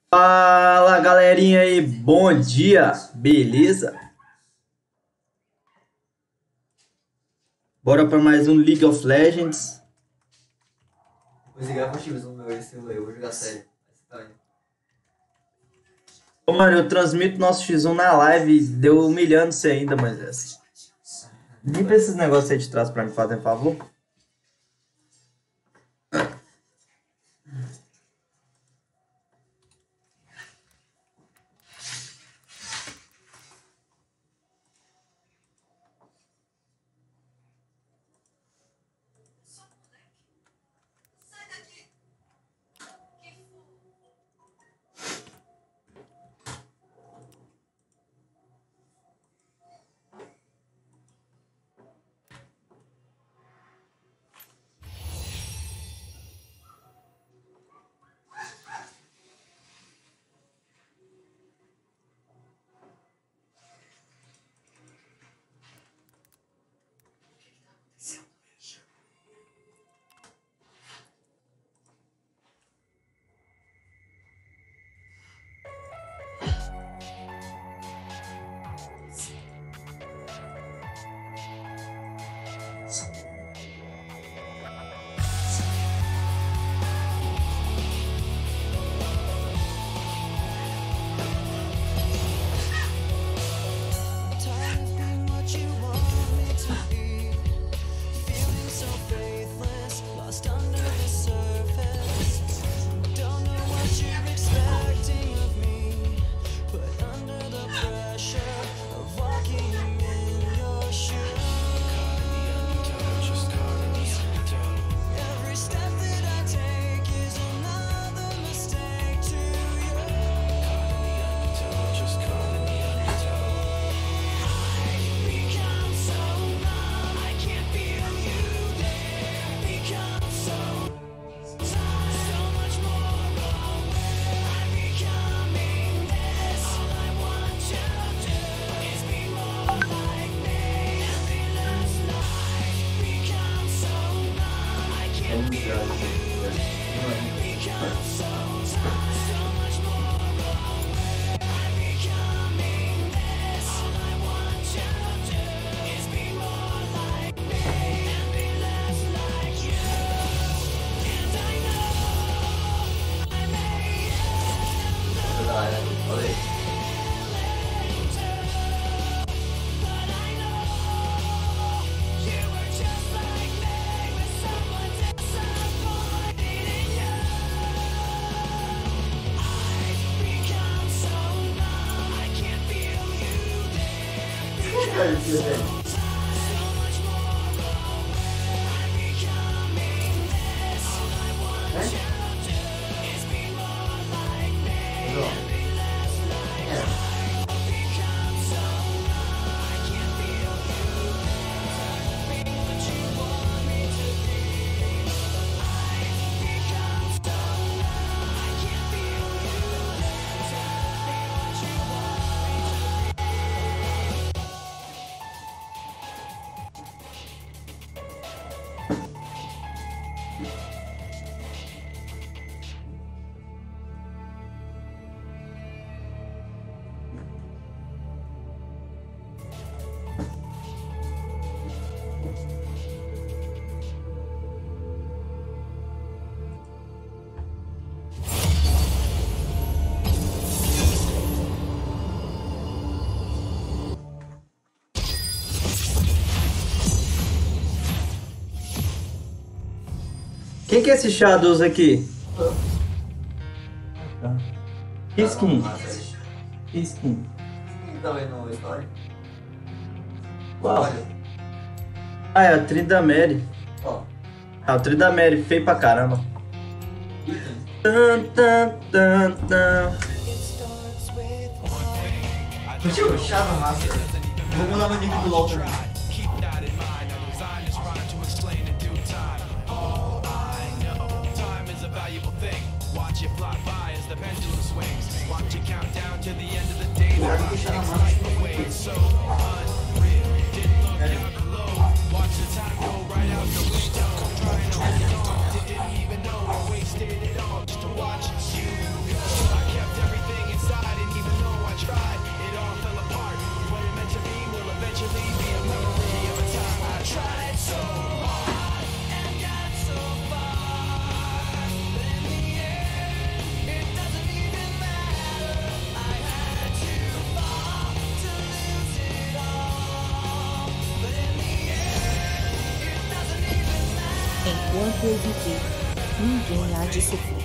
Fala galerinha aí, bom dia, beleza? Bora para mais um League of Legends. Depois de gravar X no meu celular, eu vou jogar sério. Ô mano, eu transmito nosso X1 na live, deu humilhando você ainda, Moisés. Limpa esses negócios aí de trás pra mim, fazem favor. Quem que é esse Shadows aqui? Que skin? Que skin? Tá vendo uma história? Qual? Olha, Ah, é a Tryndamere. ó. Ah, o Tryndamere, feio pra caramba. Item. Tan, tan, tan, tan. Curtiu? Chava massa. Vou mudar meu nick do LoL também. Cuidado que chava massa. PVP. Ninguém há de sofrer.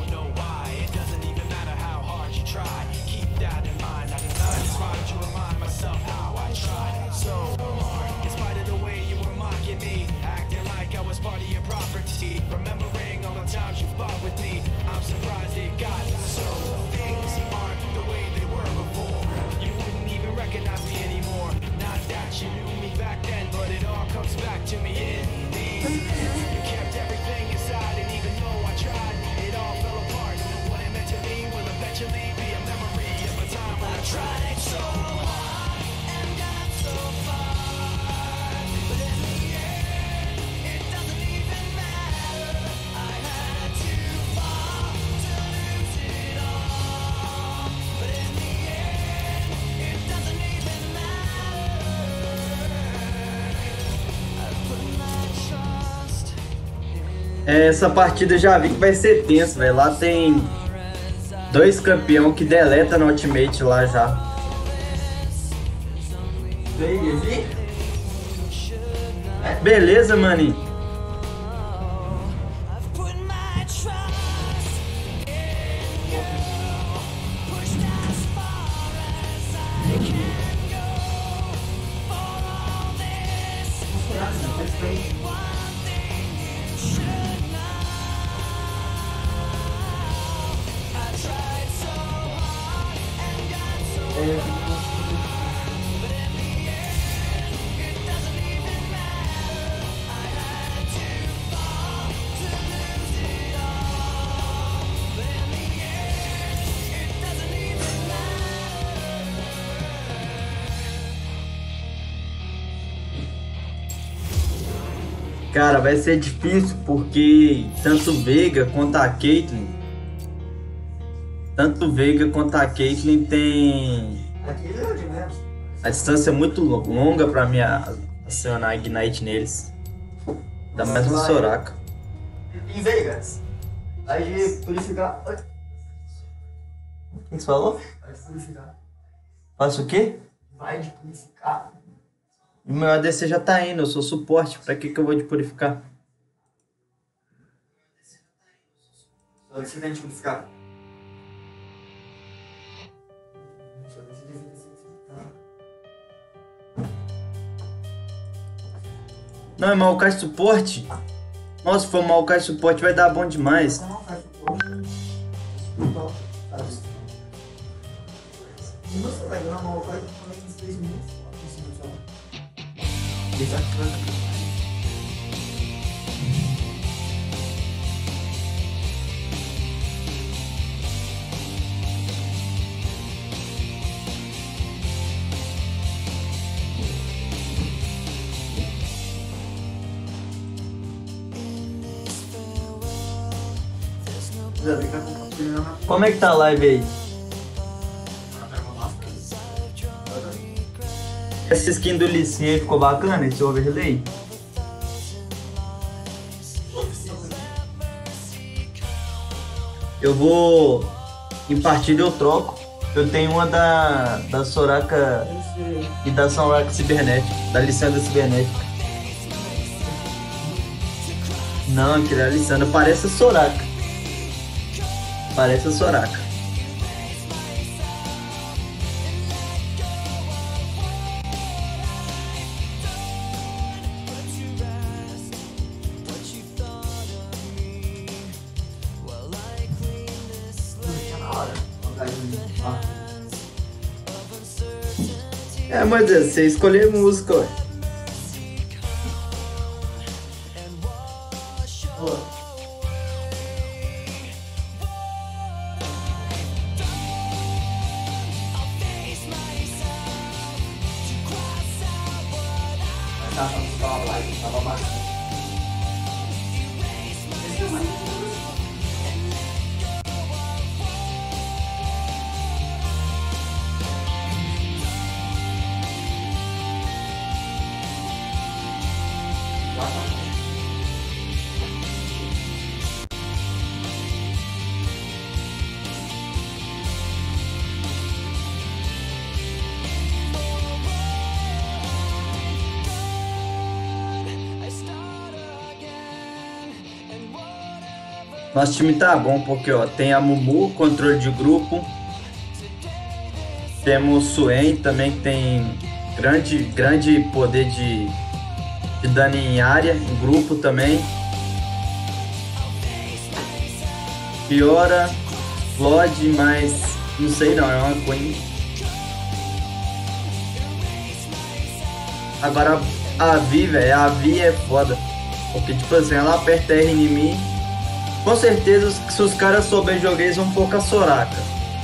Essa partida eu já vi que vai ser tenso, velho. Lá tem 2 campeão que deleta no Ultimate lá já. Beleza, maninho. Cara, vai ser difícil porque tanto o Veiga quanto a Caitlyn tem Aqui é grande mesmo. a distância muito longa pra mim acionar Ignite neles. Ainda mais uma Soraka. Em Vegas. Aí de purificar. Oi. O que você falou? Vai de purificar. Faço o quê? Vai de purificar. O meu ADC já tá indo, eu sou suporte, pra que eu vou de purificar? Só que você tem de purificar. Só que você tem de purificar. Não, é Maokai suporte? Nossa, se for Maokai suporte vai dar bom demais. Não, faz suporte. E você vai ganhar uma Maokai em 3 minutos. Como é que tá a live aí? Essa skin do Lee Sin aí ficou bacana, esse overlay? Eu vou... Em partida eu troco. Eu tenho uma da Soraka e da Soraka Cibernética, da Lissandra Cibernética. Não, aquele é a Lissandra, parece a Soraka. Parece a Soraka. É, mas você escolher música, ué. I start Nosso time tá bom porque, ó, tem a Mumu, controle de grupo. Temos Swain também, que tem grande poder de dano em área, em grupo também. Fiora, Flood, mas não sei não, é uma Queen. Agora a Vi, velho, a Vi é foda. Porque, tipo assim, ela aperta R em mim. Com certeza, se os caras souberem jogar, eles vão pôr com a Soraka.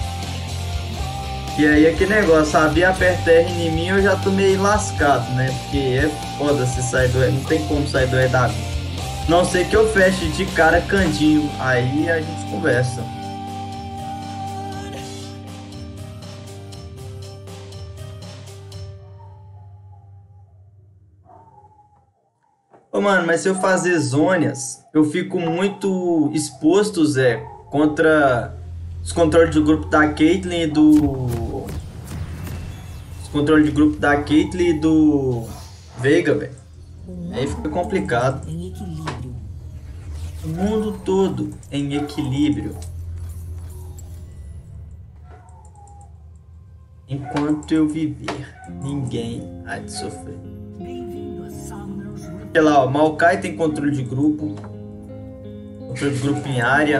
E aí, aquele negócio, a Vi aperta R em mim, eu já tô meio lascado, né? Porque é foda se sair do E, não tem como sair do E da Vi. Não sei que eu feche de cara cantinho, aí a gente conversa. Ô, mano, mas se eu fazer zônias, eu fico muito exposto, Zé, contra os controles de grupo da Caitlyn e do... Os controles de grupo da Caitlyn e do Veiga, velho. Aí fica complicado. Em equilíbrio. O mundo todo em equilíbrio. Enquanto eu viver, ninguém há de sofrer. Sei lá, ó, Maokai tem controle de grupo. Controle de grupo em área.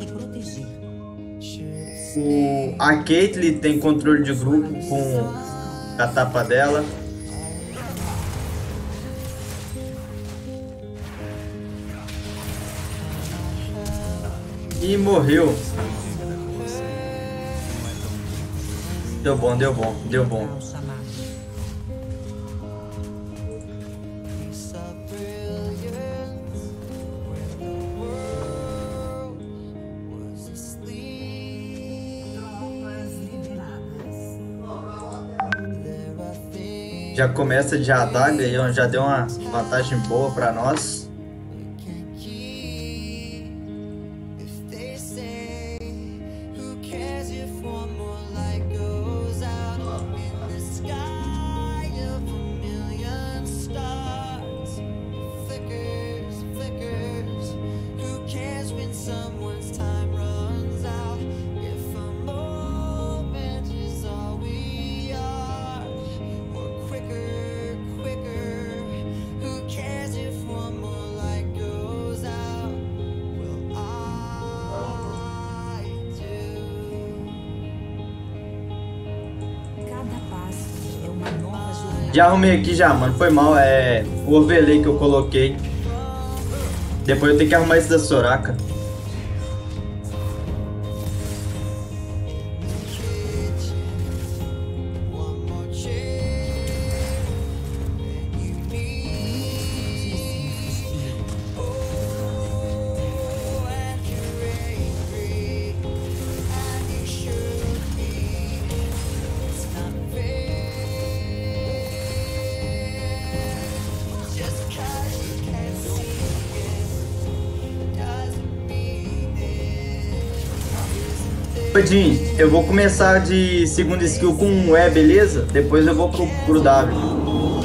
A Caitlyn tem controle de grupo com a tapa dela. E morreu. Deu bom, deu bom, deu bom. Já começa de adaga e já deu uma vantagem boa para nós. Já arrumei aqui já, mano. Foi mal, é o overlay que eu coloquei. Depois eu tenho que arrumar esse da Soraka. Jim, eu vou começar de segunda skill com um E, beleza? Depois eu vou pro W.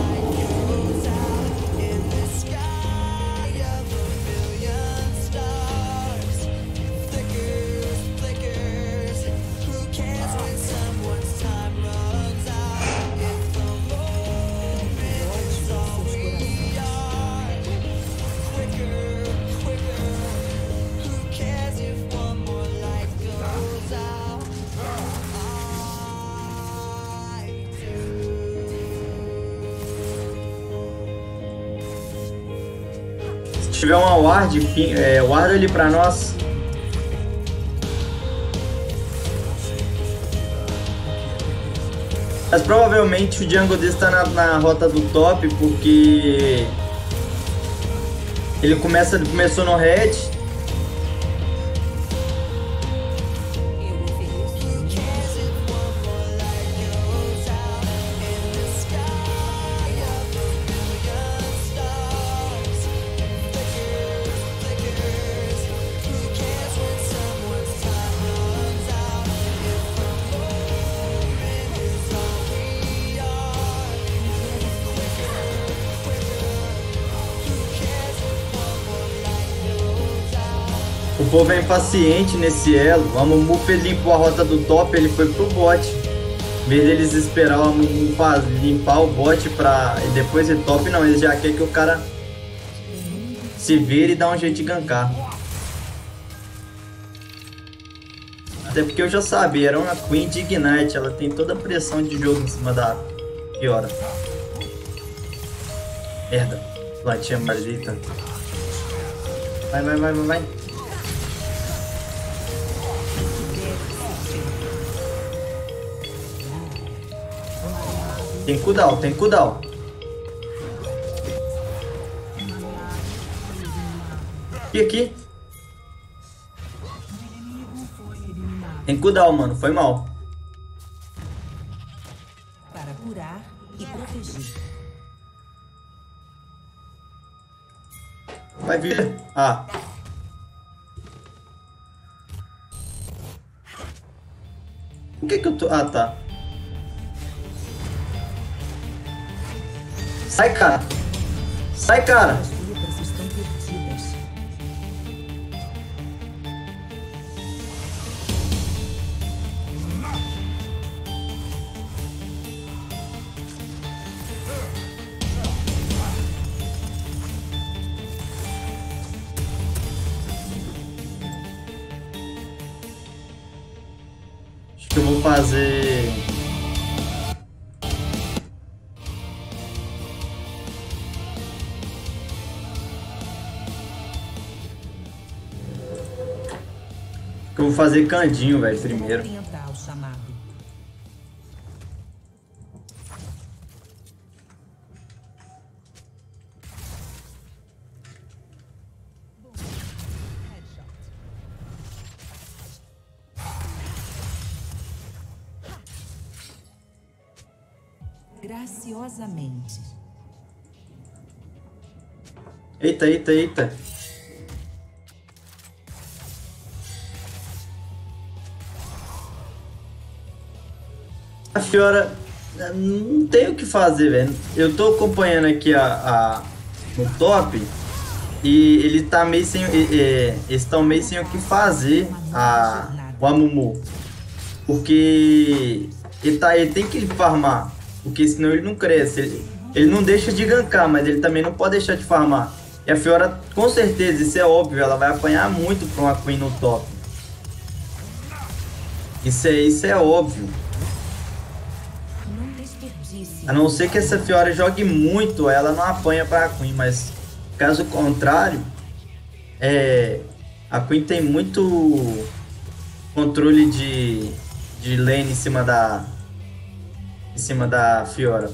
Se tiver uma ward, ward ali pra nós. Mas provavelmente o jungle desse tá na rota do top, porque ele começou no red. povo é impaciente nesse elo. O Amumu limpou a rota do top, ele foi pro bot. Em vez deles esperar o Amumu limpar o bot pra e depois ir top, não. Eles já querem que o cara se vire e dá um jeito de gankar. Até porque eu já sabia, era uma Queen de Ignite. Ela tem toda a pressão de jogo em cima da Fiora. Merda. Platinha maldita. Vai, vai, vai, vai, vai. Tem cooldown, tem cooldown. E aqui? Tem cooldown, mano. Foi mal. Para curar e proteger. Vai vir. Ah. Por que eu tô... Ah, tá. Sai, cara. Sai, cara. As lutas estão perdidas. Acho que eu vou fazer... Eu vou fazer candinho, velho, primeiro. Atenta ao chamado. Graciosamente. Eita, eita, eita. A Fiora não tem o que fazer, velho. Eu tô acompanhando aqui no top e ele tá meio sem. Eles estão meio sem o que fazer, o Amumu. Porque ele tem que farmar. Porque senão ele não cresce. Ele não deixa de gankar, mas ele também não pode deixar de farmar. E a Fiora, com certeza, isso é óbvio, ela vai apanhar muito pra uma Queen no top. Isso é óbvio. A não ser que essa Fiora jogue muito, ela não apanha para a Queen, mas caso contrário, a Queen tem muito controle de lane em cima da Fiora.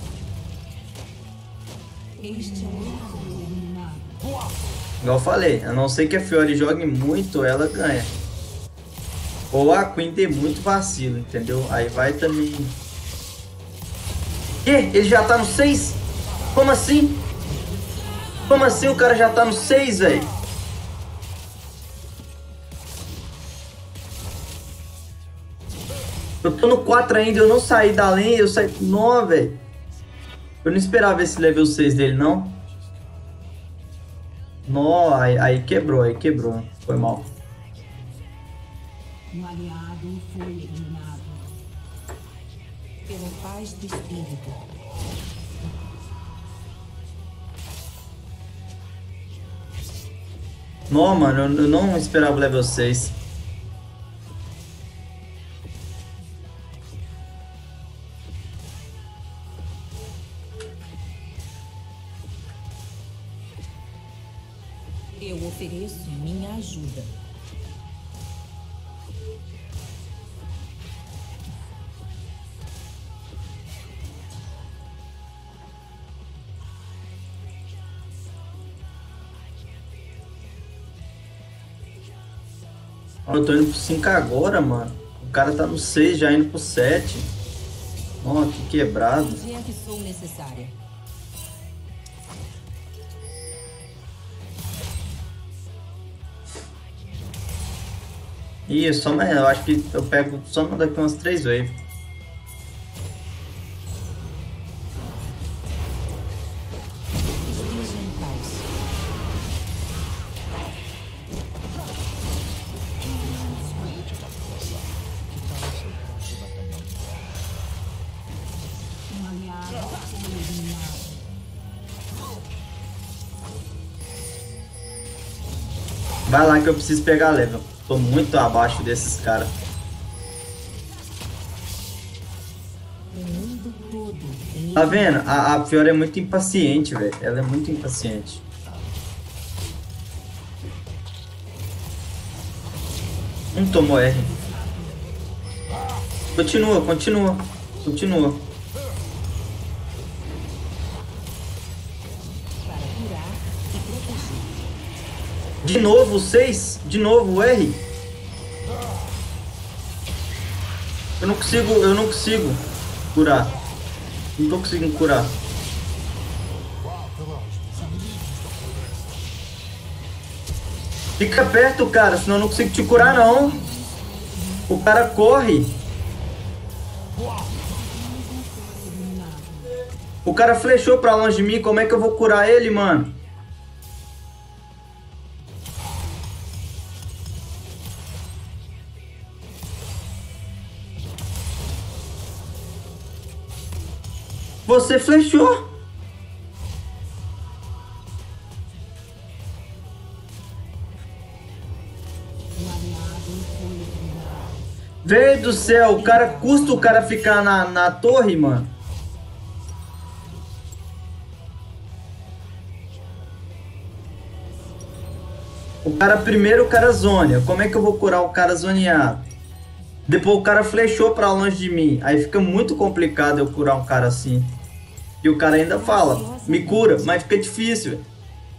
Igual eu falei, a não ser que a Fiora jogue muito, ela ganha. Ou a Queen tem muito vacilo, entendeu? Aí vai também... Ele já tá no 6? Como assim? Como assim o cara já tá no 6, velho? Eu tô no 4 ainda, eu não saí da lane, eu saí... Não, velho. Eu não esperava esse level 6 dele, não. Não, aí quebrou, Foi mal. Um aliado foi eliminado. Pela paz do espírito. Não, mano, eu não esperava o level 6. Eu ofereço minha ajuda. Eu tô indo pro 5 agora, mano. O cara tá no 6, já indo pro 7. Ó, que quebrado. Onde é que sou necessária? Ih, só mais. Eu acho que eu pego só daqui umas 3 waves. Esteja em paz. Vai lá que eu preciso pegar level. Tô muito abaixo desses caras. O mundo todo em Tá vendo? A Fiora é muito impaciente, velho. Ela é muito impaciente. Tomou R. Continua, continua. Continua. para curar e proteger. De novo o 6. De novo o R. Eu não consigo curar. Não tô conseguindo curar. Fica perto, cara, senão eu não consigo te curar, não. O cara corre. O cara flechou pra longe de mim, como é que eu vou curar ele, mano? Você flechou. Velho do céu, o cara custa o cara ficar na torre, mano. O cara primeiro, o cara zonia. Como é que eu vou curar o cara zoneado? Depois o cara flechou pra longe de mim. Aí fica muito complicado eu curar um cara assim. E o cara ainda fala, me cura, mas fica difícil, velho.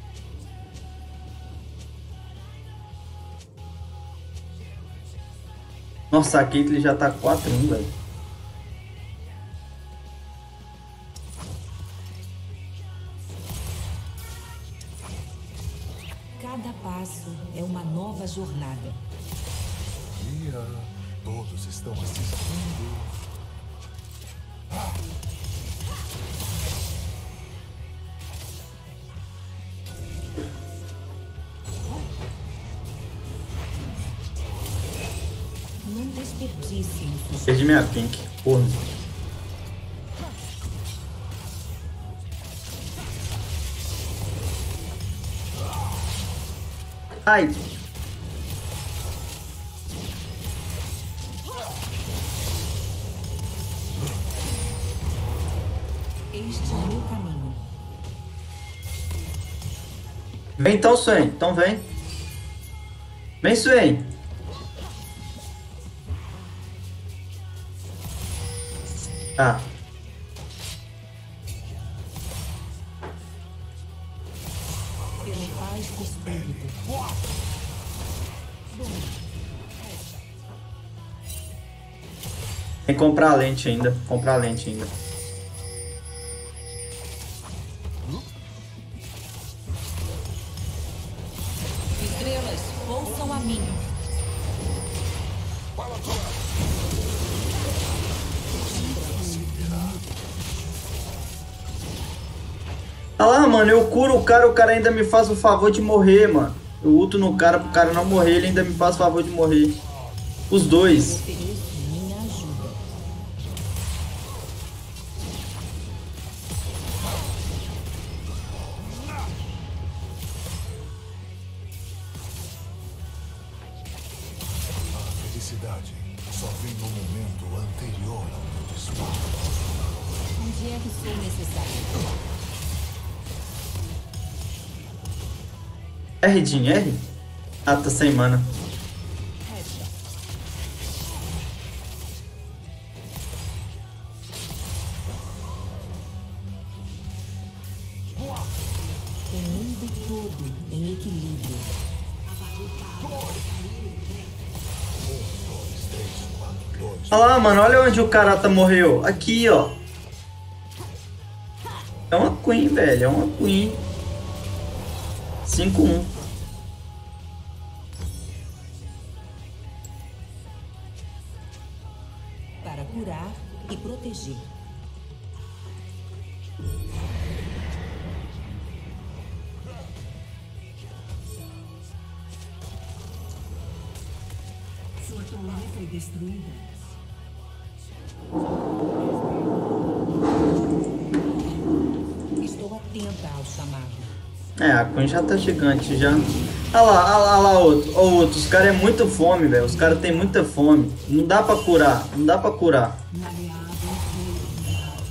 Nossa, a Caitlyn já tá 4-1, velho. Cada passo é uma nova jornada. Mira, todos estão assistindo. Não desperdicem isso. Perdi minha pink, porra. Ai. Este é o meu caminho. Vem então, Swain. Então vem. Vem, Swain. Ah. Pela paz do espírito. Tem que comprar a lente ainda. Comprar a lente ainda. Estrelas, ouçam a mim. Ah lá, mano, eu curo o cara ainda me faz o favor de morrer, mano. Eu ulto no cara pro cara não morrer, ele ainda me faz o favor de morrer. Os dois. Ofereço minha ajuda. A felicidade só vem no momento anterior ao meu disparo. Onde é que sou necessário? R, Jin, R? Ah, tá sem mana. O mundo todo em equilíbrio. Olha lá, mano, olha onde o Karata morreu. Aqui, ó. É uma Queen, velho, é uma Queen. 5-1. Para curar e proteger. Sua torre foi destruída. Estou atenta ao chamado. É, a Queen já tá gigante já. Olha lá, outro. Ó, outro. Os caras é muita fome, velho. Os caras têm muita fome. Não dá pra curar. Não dá pra curar. Um aliado foi eliminado.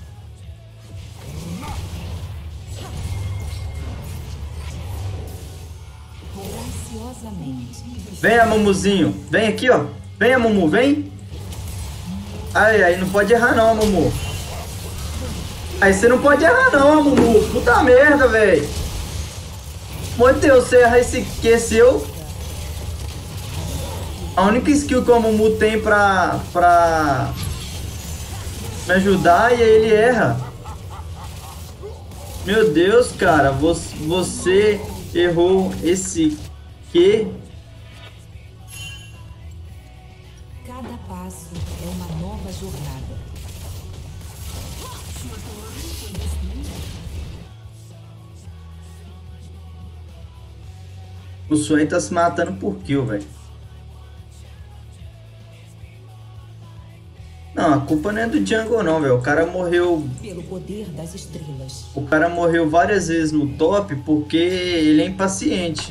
Graciosamente. Venha, Mumuzinho. Vem aqui, ó. Venha, Mumu. Vem. Aí, não pode errar não, Mumu. Aí você não pode errar não, Mumu. Puta merda, velho. Meu Deus, você erra esse que é seu. A única skill que o Mumu tem pra me ajudar e aí ele erra. Meu Deus, cara. Você errou esse que... Cada passo é uma nova jornada. O Swain tá se matando por kill, velho. Não, a culpa não é do Jungle não, velho. O cara morreu... Pelo poder das estrelas. O cara morreu várias vezes no top porque ele é impaciente.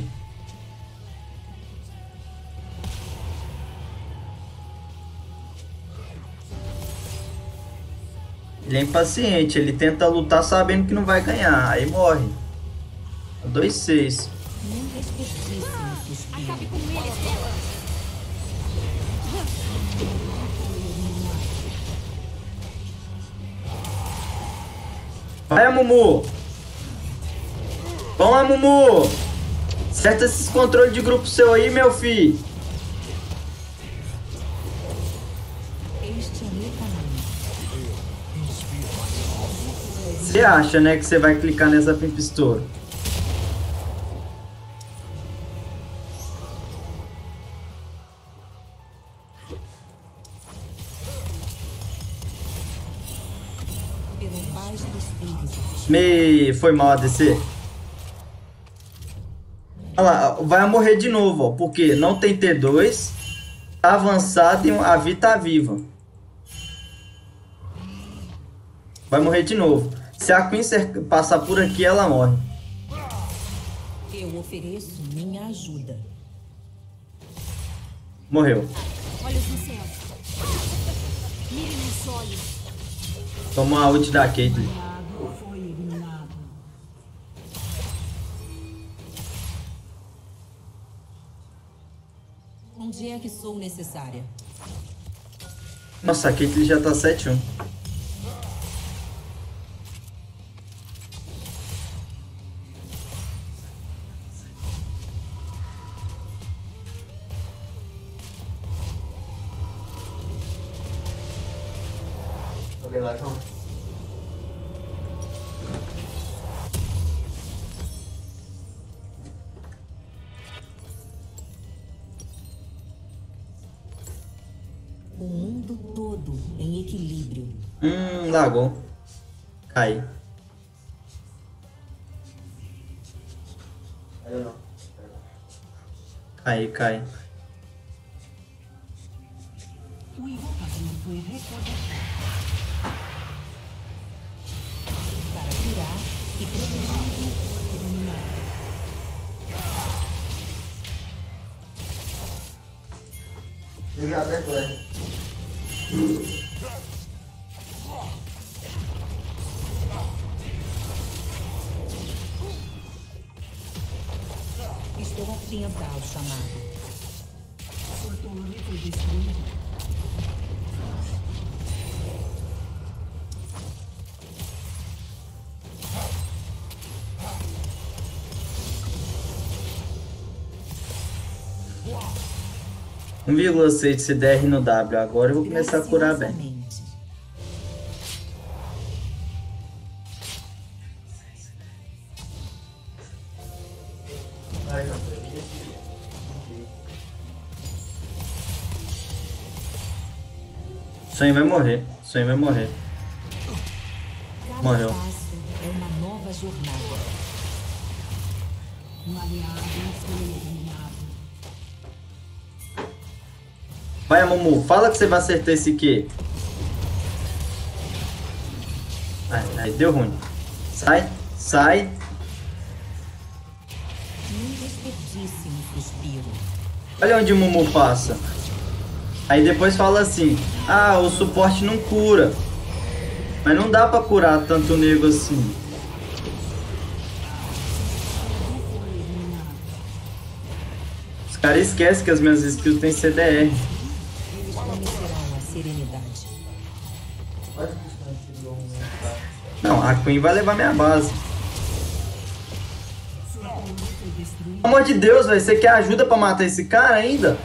Ele é impaciente, ele tenta lutar sabendo que não vai ganhar, aí morre. 2-6. Não desperdice esse espírito. Acabe com ele, Stella. Vai, Mumu! Vamos, Mumu! Acerta esses controles de grupo seu aí, meu filho! Este é meu caminho. Você acha, né, que você vai clicar nessa Pimpstory? Pelo paz dos espíritos. Foi mal a DC? Olha lá, vai morrer de novo, ó, porque não tem T2, tá avançado e a Vi tá viva. Vai morrer de novo. Se a Queen passar por aqui, ela morre. Eu ofereço minha ajuda. Morreu. Olhos no céu. Mire nos olhos. Toma a ult da Caitlyn. Foi eliminado. Onde é que sou necessária? Nossa, a Caitlyn já tá 7-1. Alguém lá, João? O mundo todo em equilíbrio. Lagou. Cai. Eu não. Cai. O invocador foi reconectado. Para curar e proteger o eliminado. Eu já até foi. Estou atenta ao chamado. Sua torre foi destruída. Um 1,6 de CDR no W. Agora eu vou começar a curar bem. Graciosamente. Ai, não foi. Sonho vai morrer. Sonho vai morrer. Cada Morreu. passo é uma nova jornada. Um aliado foi eliminado. Vai, Mumu. Fala que você vai acertar esse Q. Aí, deu ruim. Sai. Não desperdice desperdício um suspiro. Olha onde o Mumu passa. Aí depois fala assim: ah, o suporte não cura. Mas não dá pra curar tanto nego assim. Os caras esquecem que as minhas skills têm CDR. Eles conhecerão a serenidade. Quase que isso não tirou um tá? Não, a Queen vai levar minha base. Pelo amor de Deus, velho. Você quer ajuda pra matar esse cara ainda?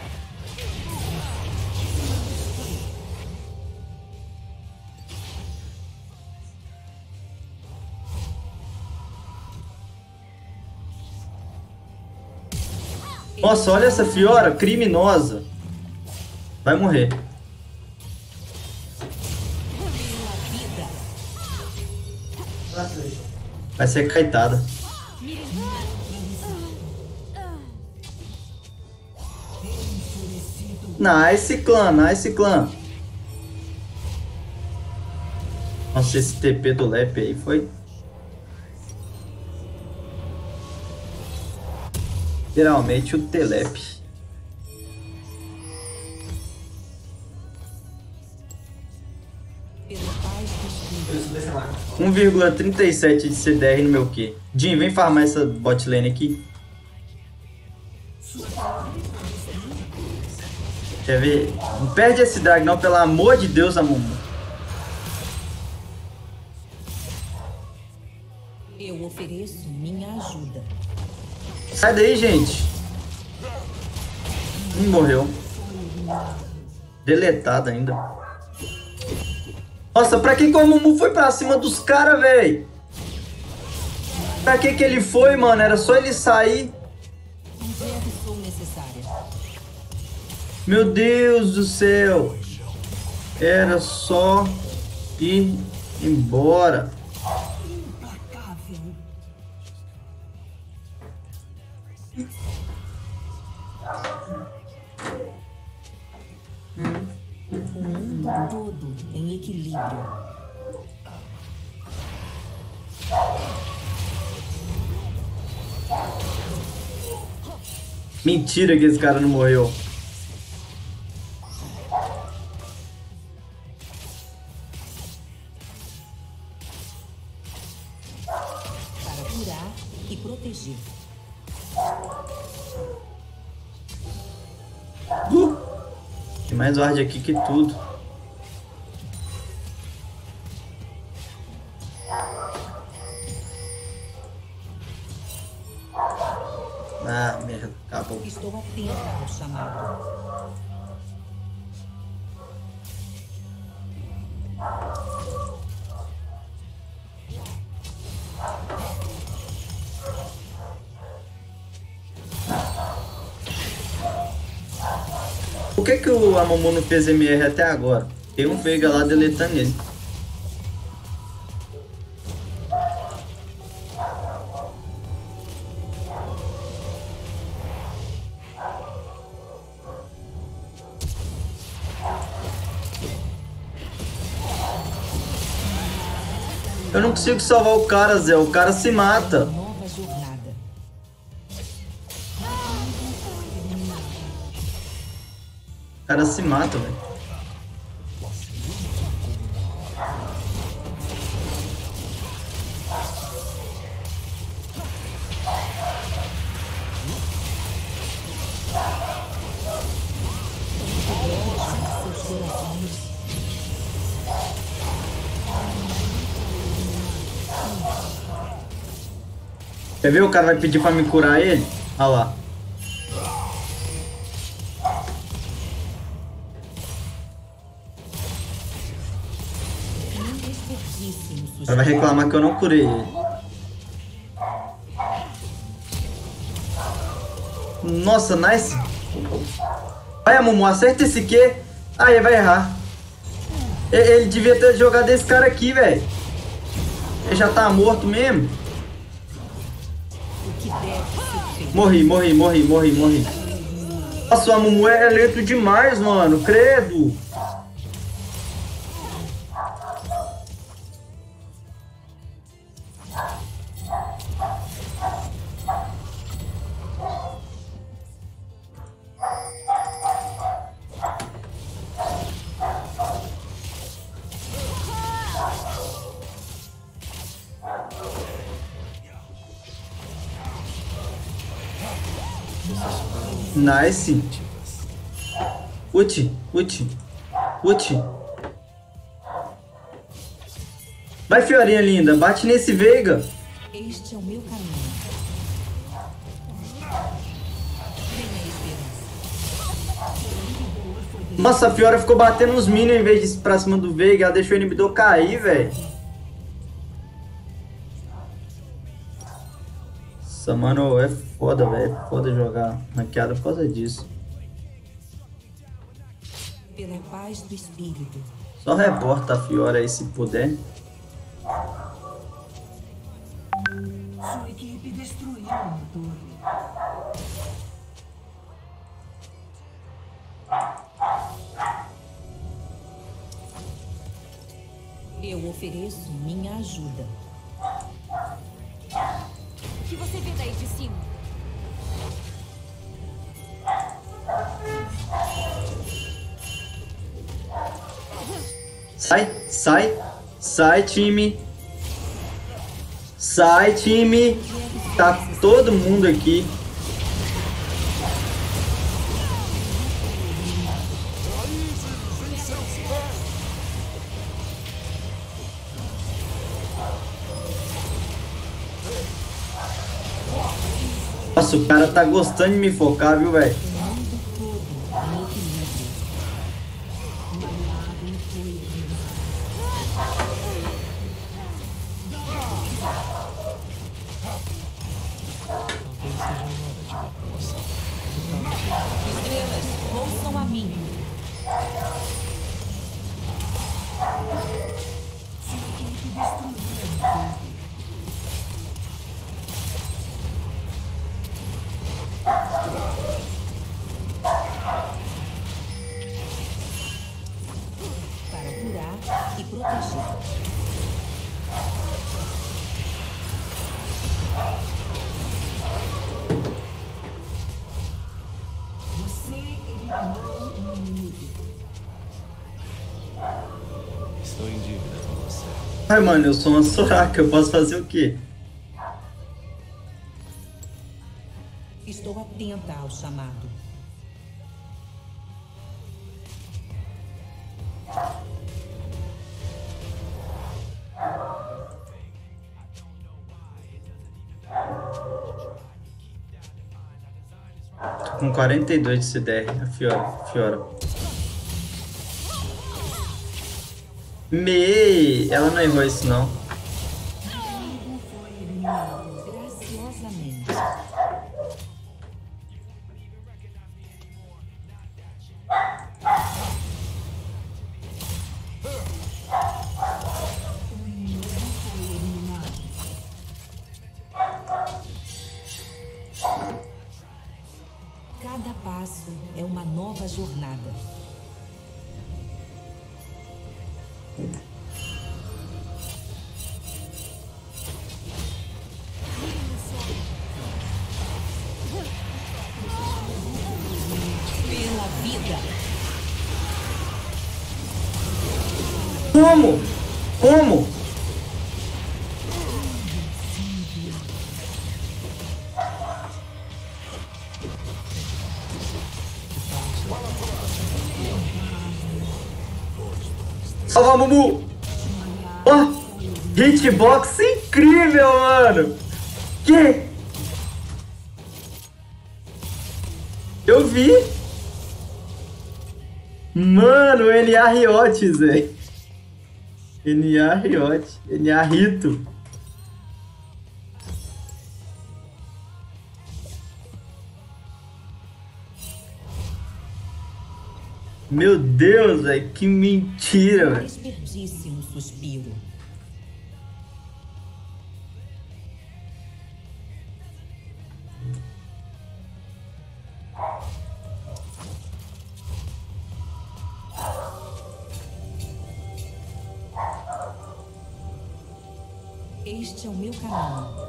Nossa, olha essa Fiora criminosa. Vai morrer. Vai ser caitada. Nice clã, nice clã. Nossa, esse TP do Lep aí foi... literalmente o Telep. Eu sou dessa máquina. 1,37 de CDR no meu Q. Jim, vem farmar essa bot lane aqui. Quer ver? Não perde esse drag não, pelo amor de Deus, Amumu. Eu ofereço minha ajuda. Sai daí, gente. Morreu. Deletado ainda. Nossa, pra que o Amumu foi pra cima dos caras, velho? Pra que ele foi, mano? Era só ele sair. Onde sou necessária. Meu Deus do céu. Era só ir embora. O mundo todo em equilíbrio. Mentira que esse cara não morreu. Para curar e proteger. Tem mais ward aqui que tudo. Ah, merda, acabou. Estou atenta ao chamado. Por que o Amumu não fez MR até agora? Tem um Veiga lá deletando ele. Eu não consigo salvar o cara, Zé. O cara se mata. Nova jornada. O cara se mata, velho. Seus corações. Quer ver? O cara vai pedir pra me curar ele? Olha lá. Um desperdício um O suspiro. cara vai reclamar que eu não curei ele. Nossa, nice. Vai, Amumu, acerta esse Q. Ah, ele vai errar. Ele devia ter jogado esse cara aqui, velho. Ele já tá morto mesmo. O que deve ser feito. Morri. Nossa, o Amumu é lento demais, mano. Credo. Nice. Ult. Vai, Fiorinha linda. Bate nesse Veiga. Este é o meu caminho. Venha, esperança. Nossa, a Fiora ficou batendo nos minions em vez de ir pra cima do Veiga. Ela deixou o inibidor cair, velho. Nossa, mano, é foda, velho. É foda jogar ranqueada por causa disso. Pela paz do espírito. Só reporta a Fiora aí se puder. Sua equipe destruiu uma torre. Eu ofereço minha ajuda. O que você vê daí de cima? Sai, time. Sai, time. Tá todo mundo aqui. Nossa, o cara tá gostando de me focar, viu, velho? Estrelas, ouçam a mim. Para curar e proteger. Você eliminou um inimigo. Estou em dívida com você. Ai, mano, eu sou uma Soraka, eu posso fazer o quê? Estou atenta ao chamado. Tô com 42 de CDR, a Fiora. Ela não errou isso, não. Graciosamente. Cada passo é uma nova jornada. Pela vida. Como? Salva, Mumu! Ó, hitbox incrível, mano! Que? Eu vi! Mano, NA Riot, Zé. NA Riot. NA Rito. Meu Deus, velho, que mentira, velho. Desperdice um suspiro. Este é o meu caminho.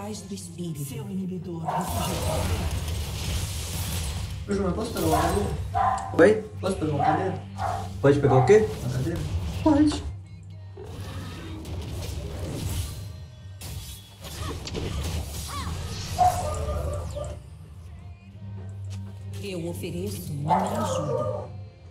paz do espírito. Seu inibidor ressuscitou. Ô, João, eu posso pegar uma cadeira? Oi? Posso pegar uma cadeira? Pode pegar o quê? Uma cadeira? Pode. Eu ofereço minha ajuda.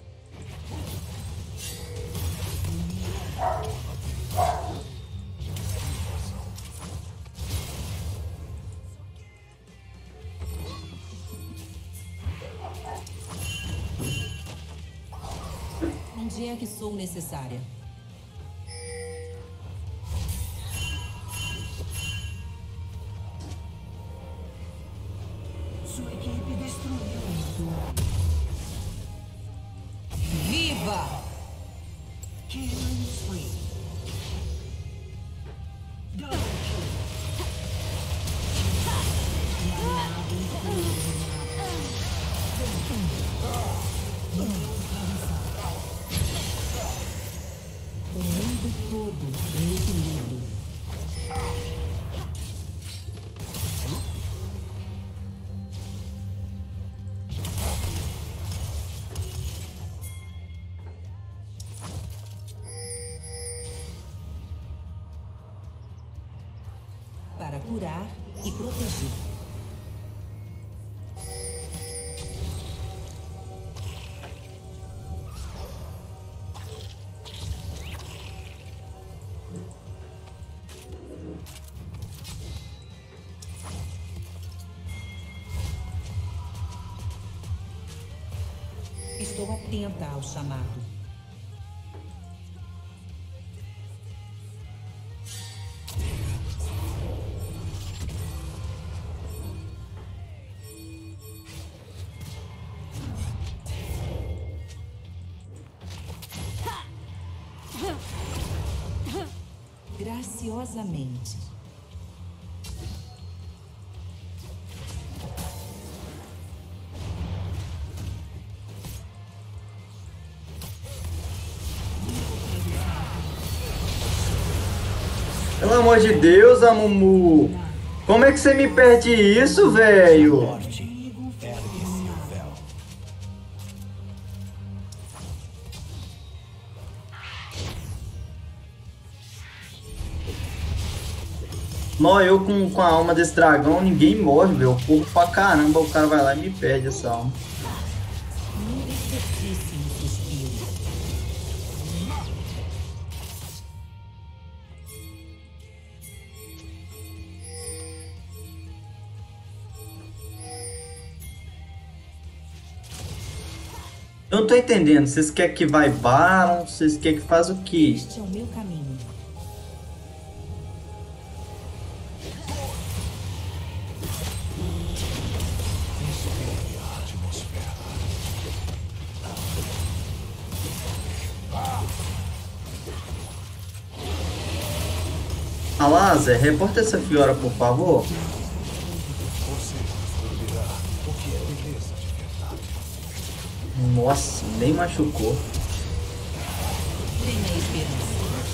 Onde é que sou necessária? Sua equipe destruiu o Viva! Killing spree. Double kill. O mundo todo em equilíbrio. Para curar e proteger. Estou atenta ao chamado. Graciosamente. Pelo amor de Deus, Amumu. Como é que você me perde isso, velho? Morte, ergue-se o véu. Nó, eu com a alma desse dragão, ninguém morre, velho. Eu corro pra caramba, o cara vai lá e me perde essa alma. Merecidíssimo suspiro. Eu não tô entendendo. Vocês querem que vai Baron? Vocês querem que faz o quê? Este é o meu caminho. Inspire a atmosfera. Alazar, reporta essa Fiora, por favor. Você descobrirá o que é beleza de verdade. Nossa, nem machucou. Tenha esperança.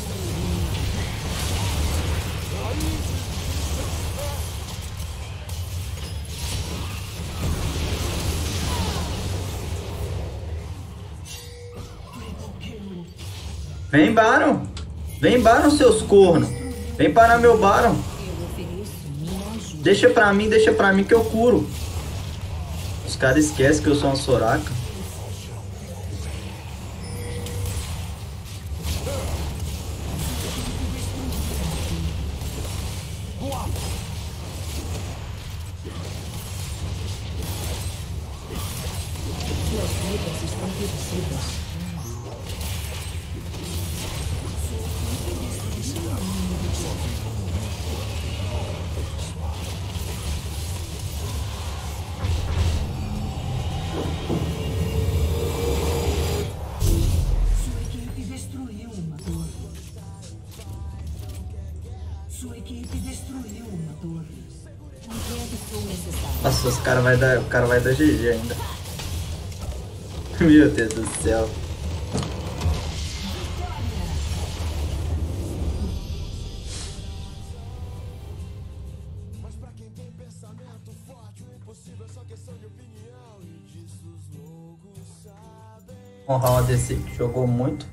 Vem, Baron. Vem, Baron, seus cornos. Vem parar meu Baron. Eu ofereço minha ajuda. Deixa pra mim que eu curo. Os caras esquecem que eu sou uma Soraka. Suas vidas estão perdidas. Sua equipe destruiu uma torre. Sua equipe destruiu uma torre. Onde é que sou necessário? Nossa, o cara vai dar GG ainda. Meu Deus do céu. Honrar o ADC que jogou muito.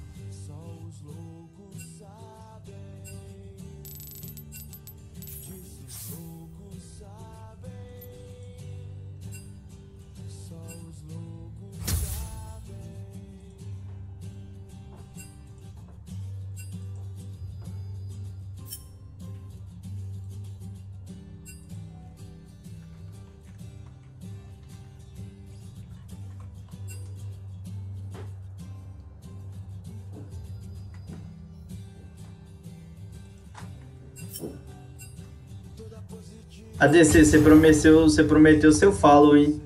ADC, você prometeu seu follow, hein?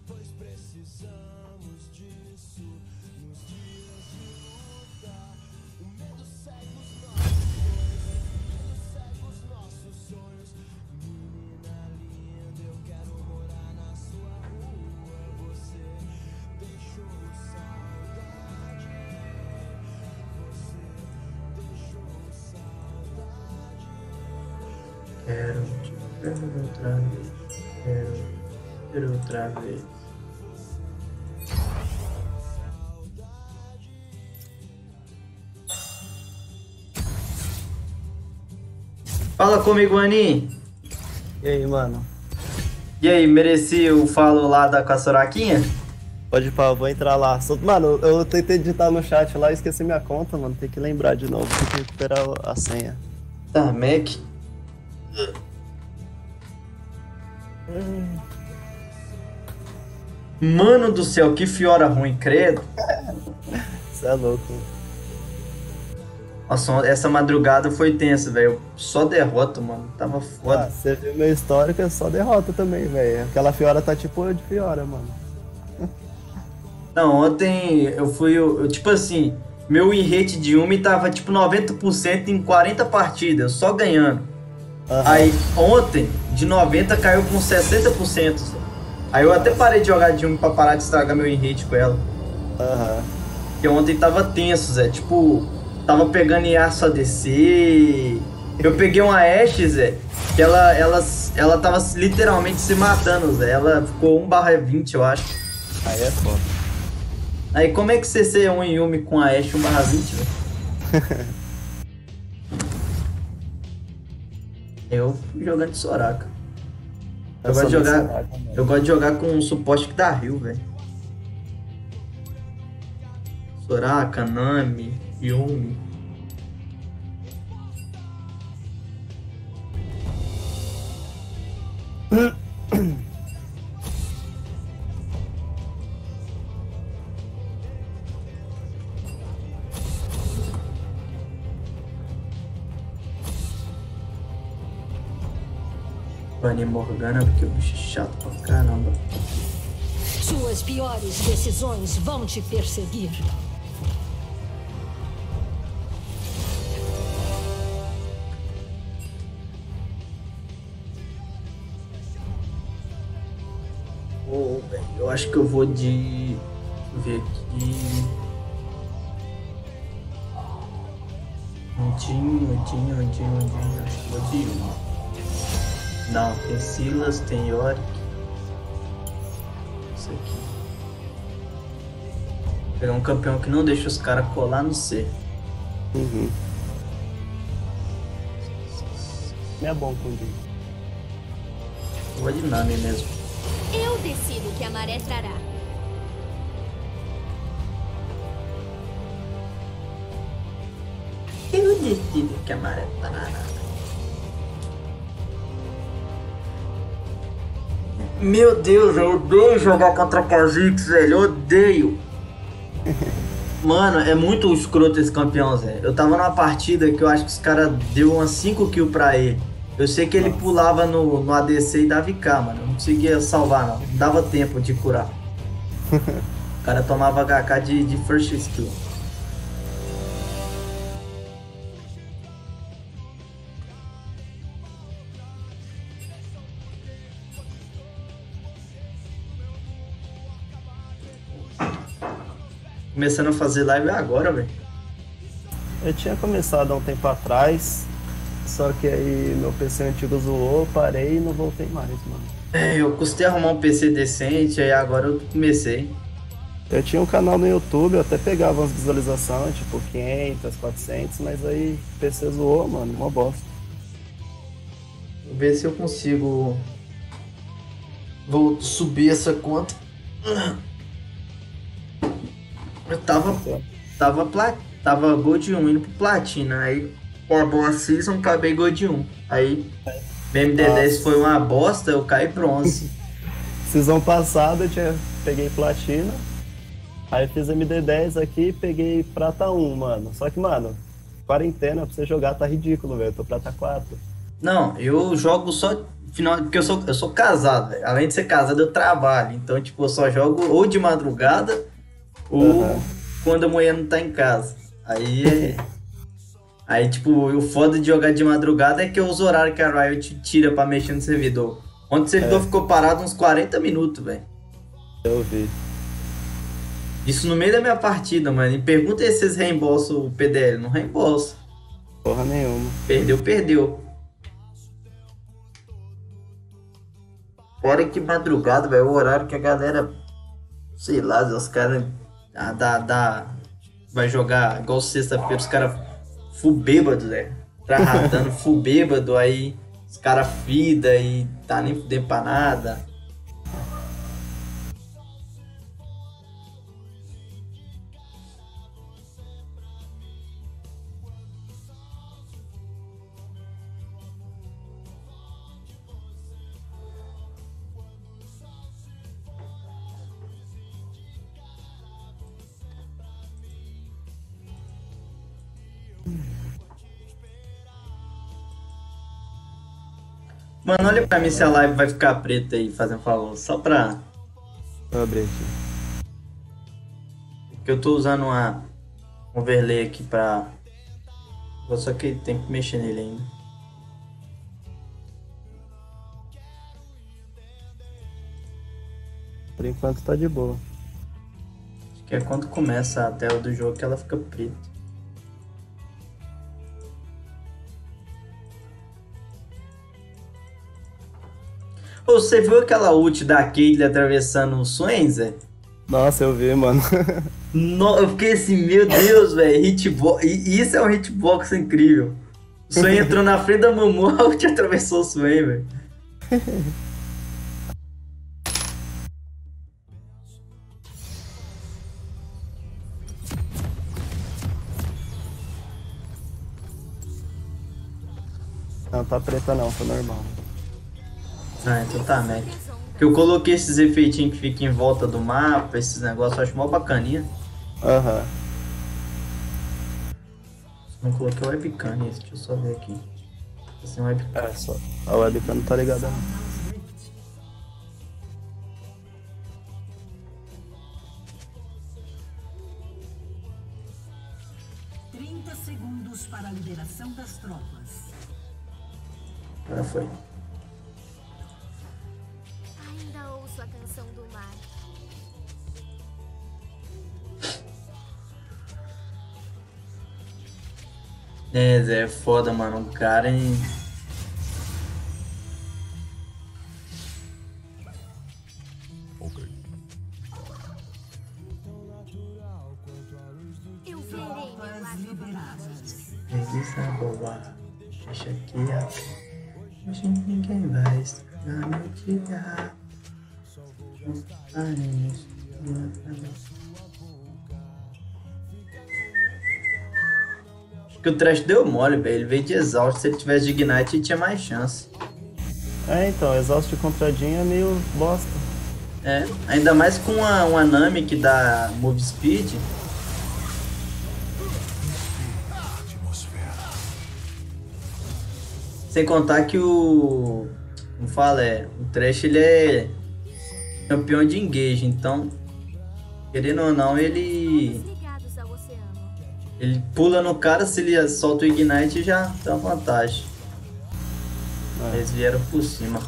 Quero outra vez. Quero outra vez. Fala comigo, Aninho. E aí, mano? E aí, mereci o follow lá com a Soraquinha? Pode ir, pá, eu vou entrar lá. Mano, eu tentei digitar no chat lá e esqueci minha conta, mano. Tem que lembrar de novo, tem que recuperar a senha. Tá, Mac. Mano do céu, que Fiora ruim, credo. Você é louco. Nossa, essa madrugada foi tensa, velho. Só derrota, mano. Tava foda. Ah, você viu meu histórico, é só derrota também, velho. Aquela Fiora tá tipo de Fiora, mano. Não, ontem eu fui, tipo assim, meu win rate de Yumi tava tipo 90% em 40 partidas, só ganhando. Uhum. Aí ontem, de 90 caiu com 60%. Aí eu até parei de jogar de Yumi pra parar de estragar meu win rate com ela. Aham. Porque ontem tava tenso, Zé. Tipo, tava pegando Yasuo ADC. Eu peguei uma Ashe, Zé, que ela tava literalmente se matando, Zé. Ela ficou 1/20, eu acho. Aí é foda. Aí como é que você ser um Yumi com a Ashe 1/20, velho? Eu fui jogando de Soraka. Eu gosto de jogar com um suporte que dá heal, velho. Soraka, Nami, Yumi. Bunny Morgana, porque o bicho é chato pra caramba. Suas piores decisões vão te perseguir. Oh, velho, eu acho que eu vou de... Deixa eu ver aqui... Ondinho. Acho que vou de uma. Não, tem Silas, tem Yorick. Isso aqui. Vou pegar um campeão que não deixa os caras colar no C. Uhum. Não é bom com ele. Vou de Nami mesmo. Eu decido que a maré trará. Eu decido que a maré trará. Meu Deus, eu odeio jogar contra Kha'Zix, velho. Eu odeio. Mano, é muito escroto esse campeão, Zé. Eu tava numa partida que eu acho que os caras deu umas 5 kills pra ele. Eu sei que ele pulava no ADC e dava IK, mano. Eu não conseguia salvar, não. Não dava tempo de curar. O cara tomava HK de first skill. Começando a fazer live agora, velho. Eu tinha começado há um tempo atrás, só que aí meu PC antigo zoou, parei e não voltei mais, mano. É, eu custei arrumar um PC decente, aí agora eu comecei. Eu tinha um canal no YouTube, eu até pegava umas visualizações, tipo 500, 400, mas aí o PC zoou, mano, uma bosta. Vou ver se eu consigo. Vou subir essa conta. Eu tava Gold 1 indo pro Platina, aí acabou a Season, acabei Gold 1. Aí BMD10 foi uma bosta, eu caí bronze. Season passada peguei platina, aí fiz MD10 aqui e peguei prata 1, mano. Só que, mano, quarentena pra você jogar tá ridículo, velho. Eu tô prata 4. Não, eu jogo só final, porque eu sou casado, velho. Além de ser casado, eu trabalho. Então, tipo, eu só jogo ou de madrugada ou quando a mulher não tá em casa. Aí, tipo, o foda de jogar de madrugada é que os horários que a Riot tira pra mexer no servidor. Ontem o servidor ficou parado uns 40 minutos, velho. Eu vi. Isso no meio da minha partida, mano. E pergunta aí se vocês reembolsam o PDL. Não reembolsa. Porra nenhuma. Perdeu. Fora que madrugada, velho, o horário que a galera, sei lá, os caras vai jogar igual sexta-feira, os caras full bêbado, velho. Tratando full bêbado, aí os caras fida e tá nem fudendo pra nada. Mano, olha pra mim se a live vai ficar preta aí, fazendo favor. Só pra... Vou abrir aqui. Porque eu tô usando um overlay aqui pra... Só que tem que mexer nele ainda. Por enquanto tá de boa. Acho que é quando começa a tela do jogo que ela fica preta. Ô, você viu aquela ult da Caitlyn atravessando o Swain, Nossa, eu vi, mano. Eu fiquei assim, meu Deus, velho, hitbox. E isso é um hitbox incrível. O Swain entrou na frente da Mumu, a ult atravessou o Swain, velho. Não, tá preta não, tá normal. Ah, então tá, Mac. Porque eu coloquei esses efeitinhos que ficam em volta do mapa, esses negócios, eu acho mó bacaninha. Aham. Não coloquei o webcam nesse, deixa eu só ver aqui. Esse é um webcam. É, só. A webcam não tá ligada não. Segundos para a liberação das tropas. Agora foi. Ainda ouço a canção do mar. É, Zé, é foda, mano. O cara, hein? Eu verei meu lado Liberadas. Preguiça boa. Deixa aqui, ó. Hoje ninguém vai estragar meu dia. Acho que o Trash deu mole, velho. Ele veio de exausto. Se ele tivesse de Ignite, ele tinha mais chance. É, então, exausto de contradinho é meio bosta. É, ainda mais com uma Nami que dá move speed. Sem contar que o... Como fala, o Trash, ele é campeão de engage, então, querendo ou não, ele ligados ao oceano. pula no cara, se ele solta o Ignite, já tem uma vantagem. Eles vieram por cima.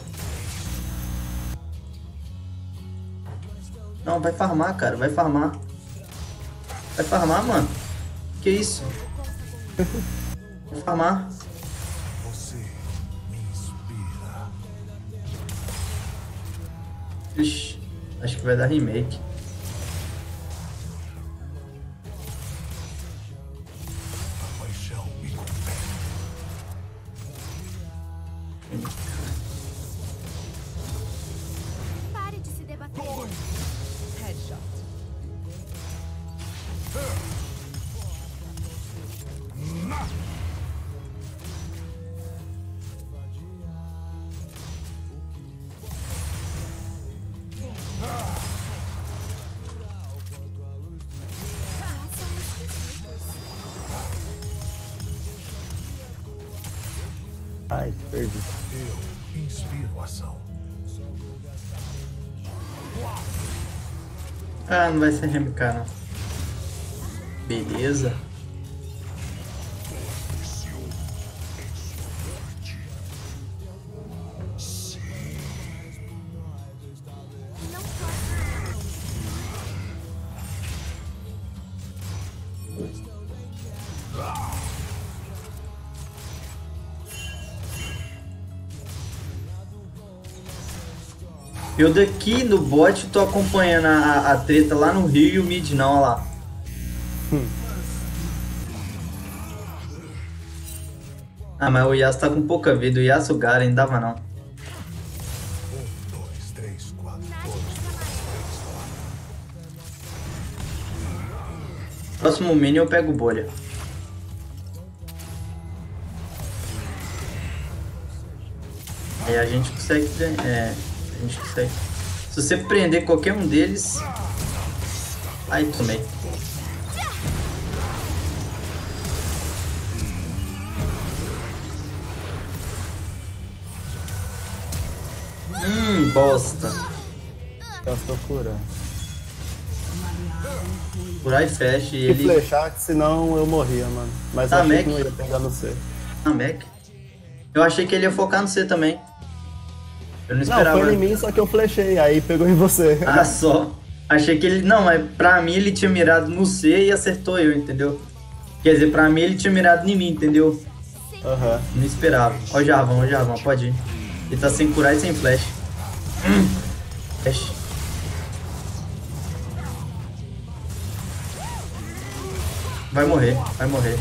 Não, vai farmar, cara, vai farmar. Vai farmar, mano. Que isso? Vai farmar. Você me inspira. Ixi, acho que vai dar remake. A paixão me compete. Pare de se debater. Headshot. Ai, perdi. Eu inspiro ação. Ah, não vai ser RMK não. Beleza. Não posso. Eu daqui no bot tô acompanhando a treta lá no Rio e o mid não, olha lá. Ah, mas o Yasuo tá com pouca vida, o Yasuo Garen dava não. 1, 2, 3, 4. Próximo minion eu pego bolha. Aí a gente consegue, a gente consegue. Se você prender qualquer um deles, aí tomei. Bosta. Gastou cura. Curar e fecha e E ele. flechar, que senão eu morria, mano. Mas Tá, achei Mac. que não ia pegar no C. Ah, Mac. Eu achei que ele ia focar no C também. Eu não Não, esperava. foi em mim, só que eu flechei, aí pegou em você. Ah, só. Achei que ele. Não, mas pra mim ele tinha mirado no C e acertou eu, entendeu? Quer dizer, pra mim ele tinha mirado em mim, entendeu? Aham. Não esperava. Ó o Jarvão, pode ir. Ele tá sem curar e sem flash. Flash. Vai morrer, vai morrer.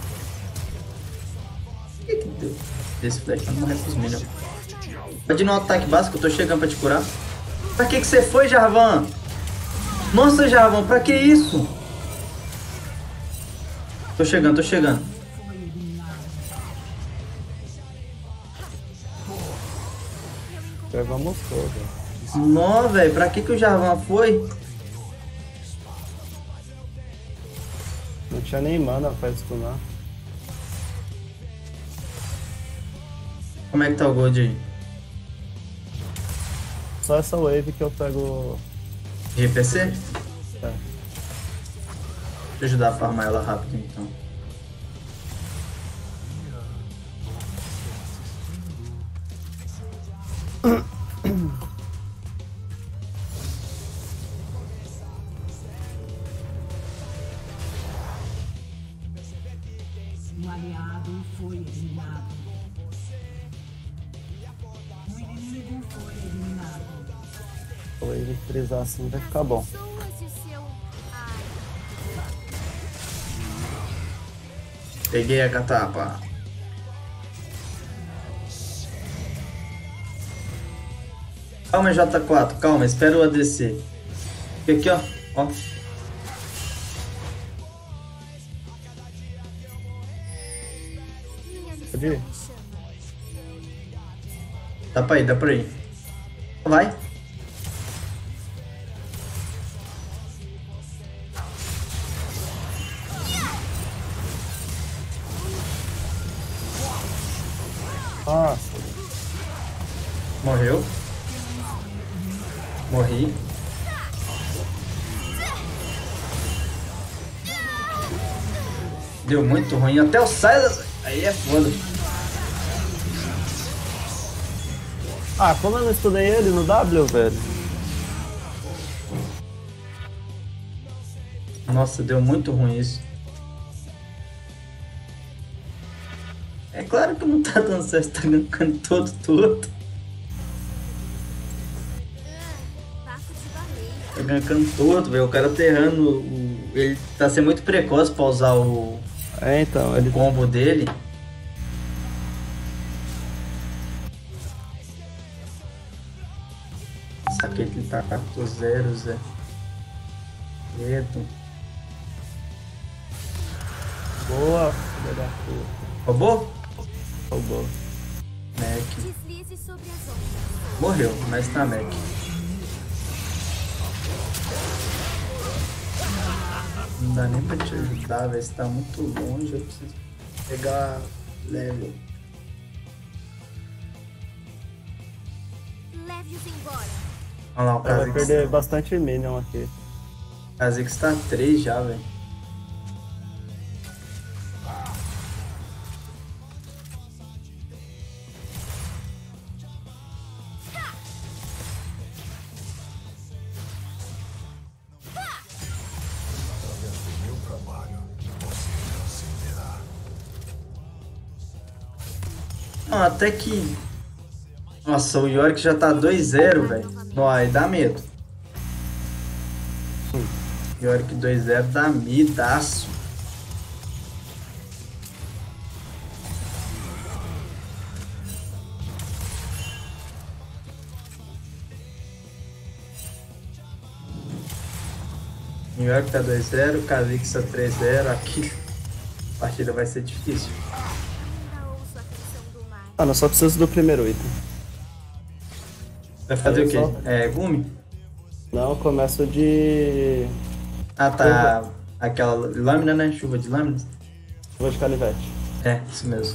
O que que deu? Desse flash pra não morrer pros minions. Pode ir no ataque básico, eu tô chegando pra te curar. Pra que você foi, Jarvan? Nossa, Jarvan, pra que isso? Tô chegando, tô chegando. Pegamos todo. Não, velho, pra que o Jarvan foi? Não tinha nem mana pra stunar. Como é que tá o gold aí? Só essa wave que eu pego. GPC? É. Deixa eu ajudar a farmar ela rápido então. Um aliado foi eliminado. Um inimigo foi eliminado. A wave frisar assim vai ficar bom. Suas e o seu. Ai. Peguei a catapa. Calma, J4, calma, espera o ADC. Fica aqui, ó. Ó. Minha Pode ir? missão me chama. Dá pra ir, dá pra ir. Vai. Nossa, Morreu. Morri. Deu muito ruim. Até o Silas. Aí é foda. ah, como eu não estudei ele no W, velho? Nossa, deu muito ruim isso. É claro que não tá dando certo, tá ficando todo. Tá gankando todo, velho. O cara tá errando. Ele tá sendo muito precoce pra usar o Então, ele... combo dele. Saquei que ele tá 4-0, Zé. Medo. Boa, filha da puta. Roubou? Roubou. Mac. Deslize sobre as ondas. Morreu, mas tá Mac. Não dá nem pra te ajudar, velho. Você tá muito longe. Eu preciso pegar level. Leve-os embora. Olha lá, o Vai Kha'Zix. perder bastante minion aqui. O Kha'Zix tá 3 já, velho. Através do meu trabalho, você transcenderá. Não, até que... Nossa, o Yorick já tá 2-0, velho. Ó, aí dá medo. Yorick 2-0 dá medaço. New York tá 2-0, Kha'Zix tá 3-0. Aqui a partida vai ser difícil. Ainda ouço a canção do mar. Mano, eu só preciso do primeiro item. Vai fazer o quê? Só- É, Gumi? Não, eu começo de... Ah, tá. Aquela lâmina, né? Chuva de lâminas. Vou de canivete. É, isso mesmo.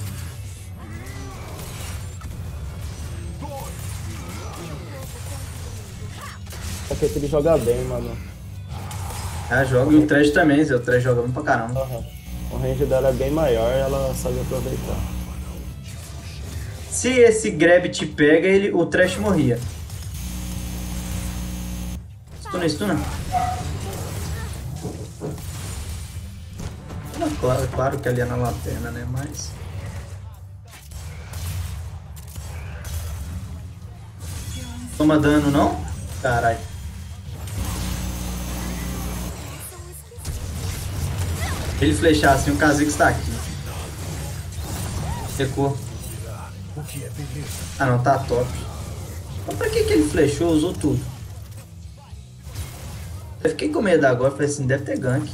Só que ele joga bem, mano. Ah, joga. E o Trash também, Zé. O Trash joga muito pra caramba. Aham. O range dela é bem maior e ela sabe aproveitar. Se esse grab te pega, o Trash morria. Stuna, stuna. Não, claro que ali é na lanterna, né? Mas... Toma dano, não? Caralho. Se ele flechar assim, o Kha'Zix tá aqui. Secou. Ah, não, tá top. Mas pra que ele flechou? Usou tudo. Eu fiquei com medo agora, falei assim, deve ter gank.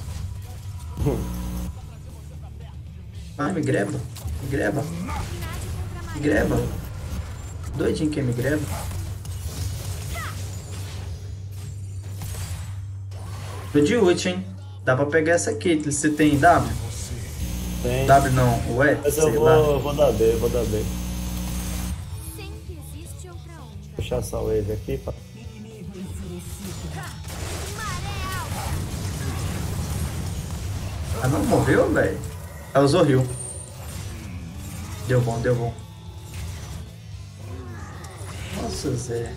Vai, me greba. Me greba. Me greba. Doidinho que me greba. Tô de ult, hein? Dá pra pegar essa Caitlyn. Você tem W? Tem. W não, ué? Mas Sei eu lá. vou dar B, vou dar B. Sempre existe outra onda. Puxar essa wave aqui, pá. Ah, não morreu, velho? Ela usou heal. Deu bom, deu bom. Nossa, Zé.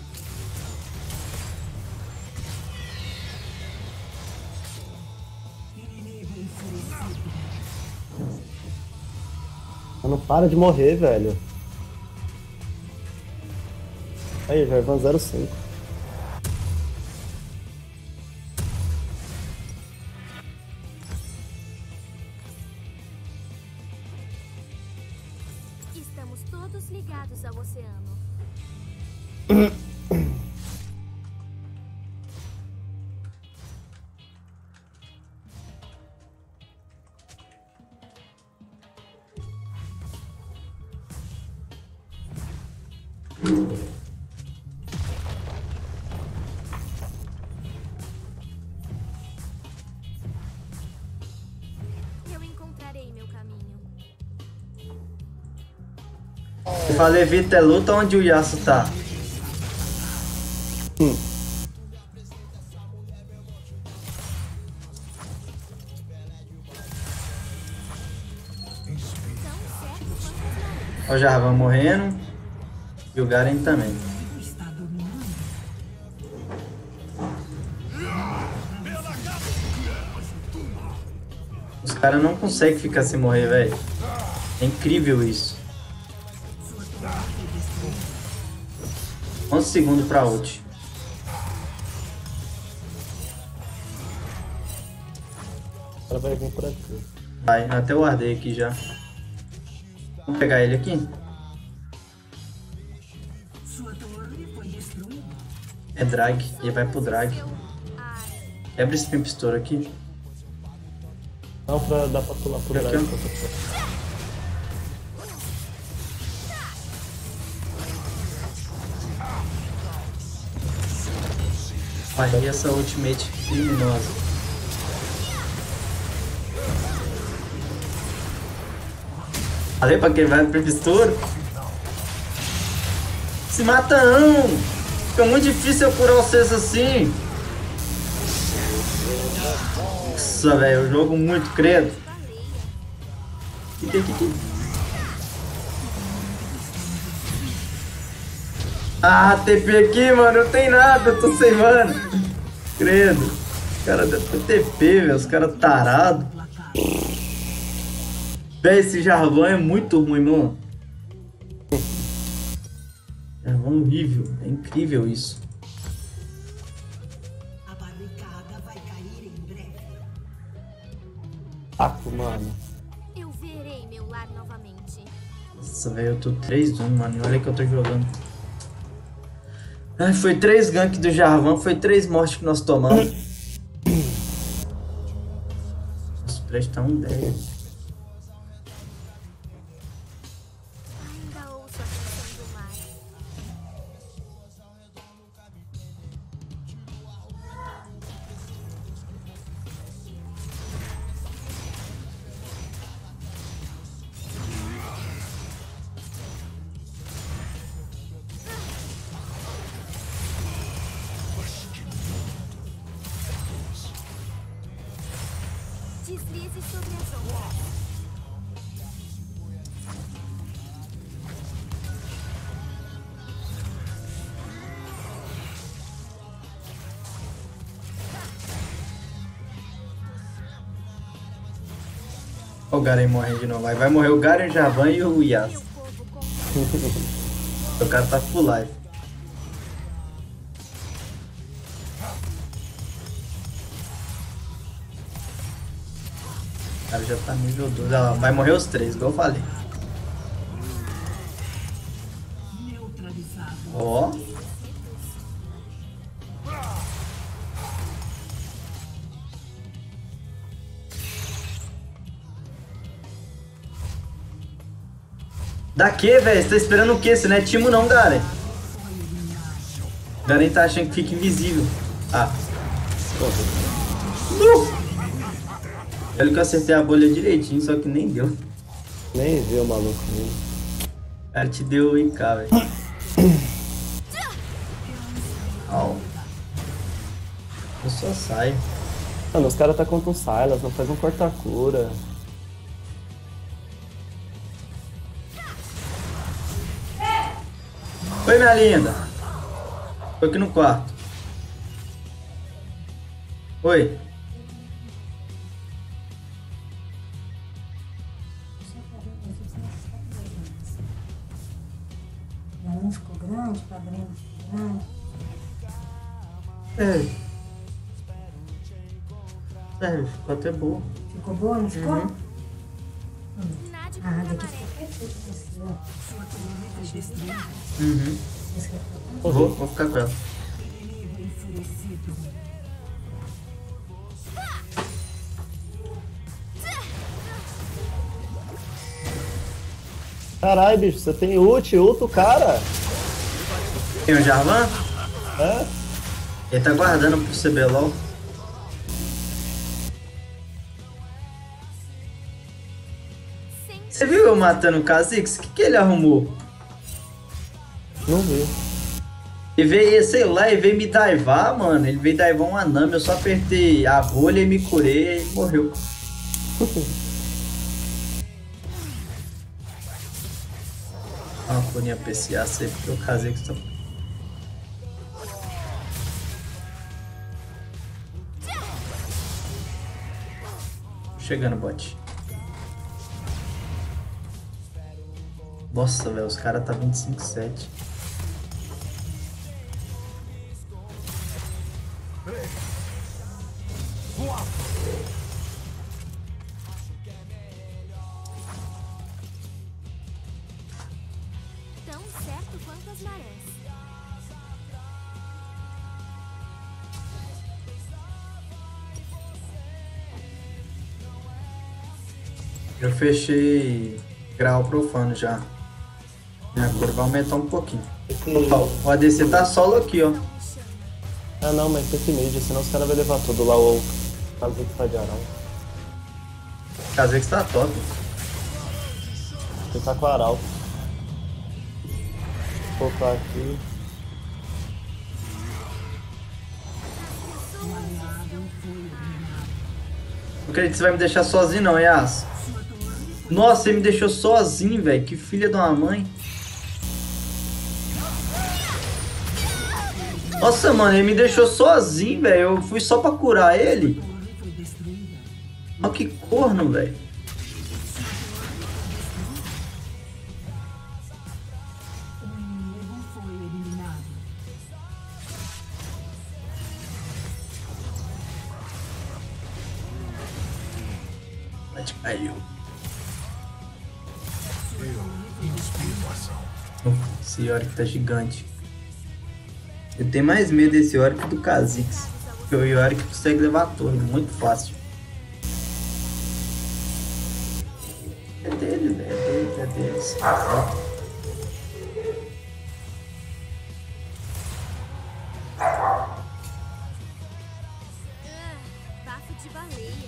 Não para de morrer, velho. Aí, Jarvan 05. Estamos todos ligados ao oceano. Eu encontrarei meu caminho. Se fala evita luta, onde o Yasuo tá? Ó, o Jarvan morrendo. E o Garen também. Os caras não conseguem ficar sem morrer, velho. É incrível isso. 11 segundos pra ult. cara vai vir por aqui. Vai, até eu guardei aqui já. Vamos pegar ele aqui? É drag, ele vai pro drag. Quebra esse Pimpstor aqui. Não, dá pra pular pro Aqui, dragão. ó. Aí essa ultimate criminosa. Falei pra quem vai pro Pimpstor. Se mata não! Fica muito difícil eu curar vocês assim. Nossa, velho, eu jogo muito, credo. Aqui. Ah, TP aqui, mano, não tem nada, eu tô sem mana. Credo. Os caras devem ter TP, velho, os caras tarados. Véi, esse Jarvan é muito ruim, mano. Jarvan horrível, é incrível isso. A barricada vai cair em breve. Taco, mano. Eu verei meu lar novamente. Nossa, velho, eu tô 3-1, mano, e olha que eu tô jogando. Ai, foi 3 ganks do Jarvan, foi 3 mortes que nós tomamos. O spread tá 1-10. Ainda ouço a canção do mar. Deslize sobre as ondas. Ó o Garen morrendo de novo. Aí vai morrer o Garen, o Jarvan e o Yas. Meu povo com O cara tá full life. O cara já tá nível 12. Olha lá, vai morrer os 3, igual eu falei. Neutralizado. Ó. Da que, velho? Você tá esperando o quê? Você não é timo não, Garen. Garen tá achando que fica invisível. Ah. Olha que eu acertei a bolha direitinho, só que nem deu. Nem viu o maluco mesmo. O cara te deu IK, velho. Au. Eu só saio. Mano, os caras tá contra um Sylas, não faz um corta-cura. Oi, minha linda. Tô aqui no quarto. Oi. Um ficou grande, o padrinho ficou grande. Ficou até boa. Ficou boa, não ficou? Nádia Ah, com daqui camaré. ficou perfeito pra você, ó. Uhum. Esse aqui ficou Vou ficar com ela. Caralho, bicho, você tem ult o cara? Tem o Jarvan? É? Ele tá guardando pro CBLOL. Você viu eu matando o Kha'Zix? O que ele arrumou? Não vi. Ele veio, sei lá, ele veio me daivar, mano. Ele veio daivar um aname, eu só apertei a bolha e me curei e morreu. Uma foninha PCA sempre que o Kha'Zix tá... Chegando, bot. Nossa, velho, os caras tá 25-7. Eu fechei grau profano já. Minha cor vai aumentar um pouquinho. Ó, o ADC tá solo aqui, ó. Ah não, mas tem que mid, senão os caras vão levar tudo lá o caso que tá de Arão. Casei que tá top. Ele tá com Arauto. Vou colocar aqui. Não acredito que você vai me deixar sozinho não, Yas. Nossa, você me deixou sozinho, velho. Que filha de uma mãe. Nossa, mano, ele me deixou sozinho, velho. Eu fui só pra curar ele. Olha que corno, velho. Caiu. Esse Yorick tá gigante. Eu tenho mais medo desse Yorick do Kha'Zix. Porque o Yorick consegue levar a torre, muito fácil. É dele, velho. É dele, é deles. Bafo de baleia.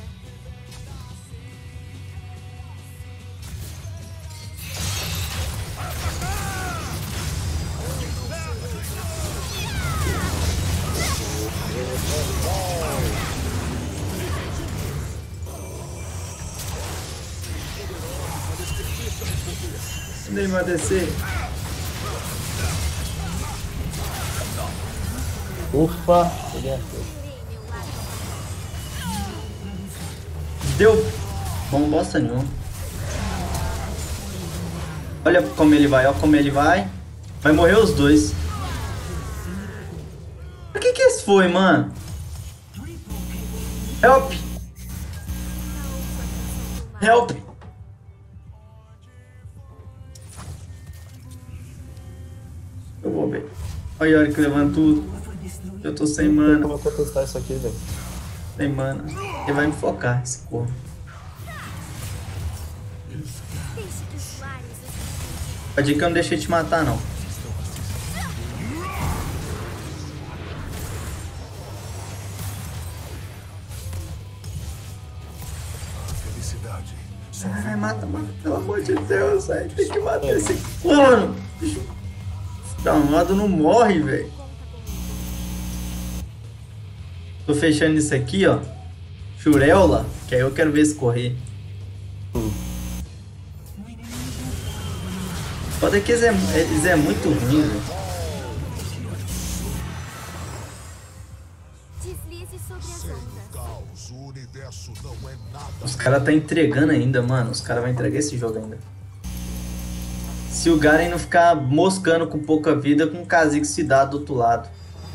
Onde ele vai descer? Ufa! Peguei a coisa. Deu bom bosta nenhuma. Olha como ele vai, olha como ele vai. Vai morrer os dois. Pra que esse foi, mano? Help! Help! Eu vou ver. Olha a hora que levanta tudo. Eu tô sem Não tem mana. como eu contestar isso aqui, velho. Sem mana. Ele vai me focar, esse porra. Deixe que os lares os Pode ir que eu não deixei te matar, não. Felicidade. Só Ai, mata, mata, pelo amor de Deus, velho. Tem que matar esse corno. Danado não morre, velho. Tô fechando isso aqui, ó. Churela, que aí eu quero ver se correr. Pode que eles é muito ruim, velho. deslize sobre as ondas. caos, o universo não é nada. Os caras tá entregando ainda, mano. Os caras vão entregar esse jogo ainda. Se o Garen não ficar moscando com pouca vida, com o Kha'Zix se dá do outro lado.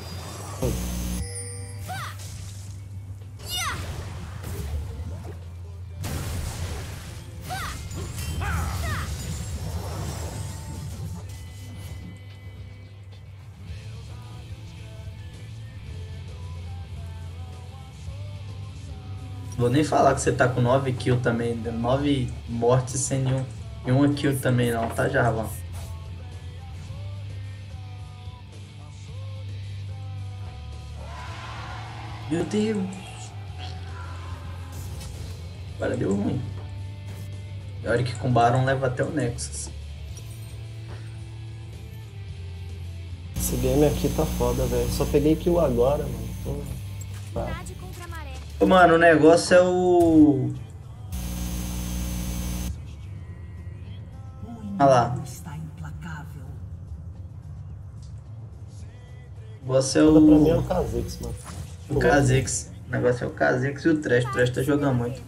Vou nem falar que você tá com 9 kills também, 9 mortes sem nenhuma kill também não, tá, Jarvan? Meu Deus! Agora deu ruim. Pior que com Baron leva até o Nexus. Esse game aqui tá foda, velho. Só peguei kill agora, mano. Tá. Nade contra a maré. Ô, mano, o negócio é o... Olha lá. Está implacável. O negócio é Pra mim é o o... Kha'Zix, mano. O Kha'Zix. O negócio é o Kha'Zix e o Thresh. O Thresh tá jogando muito.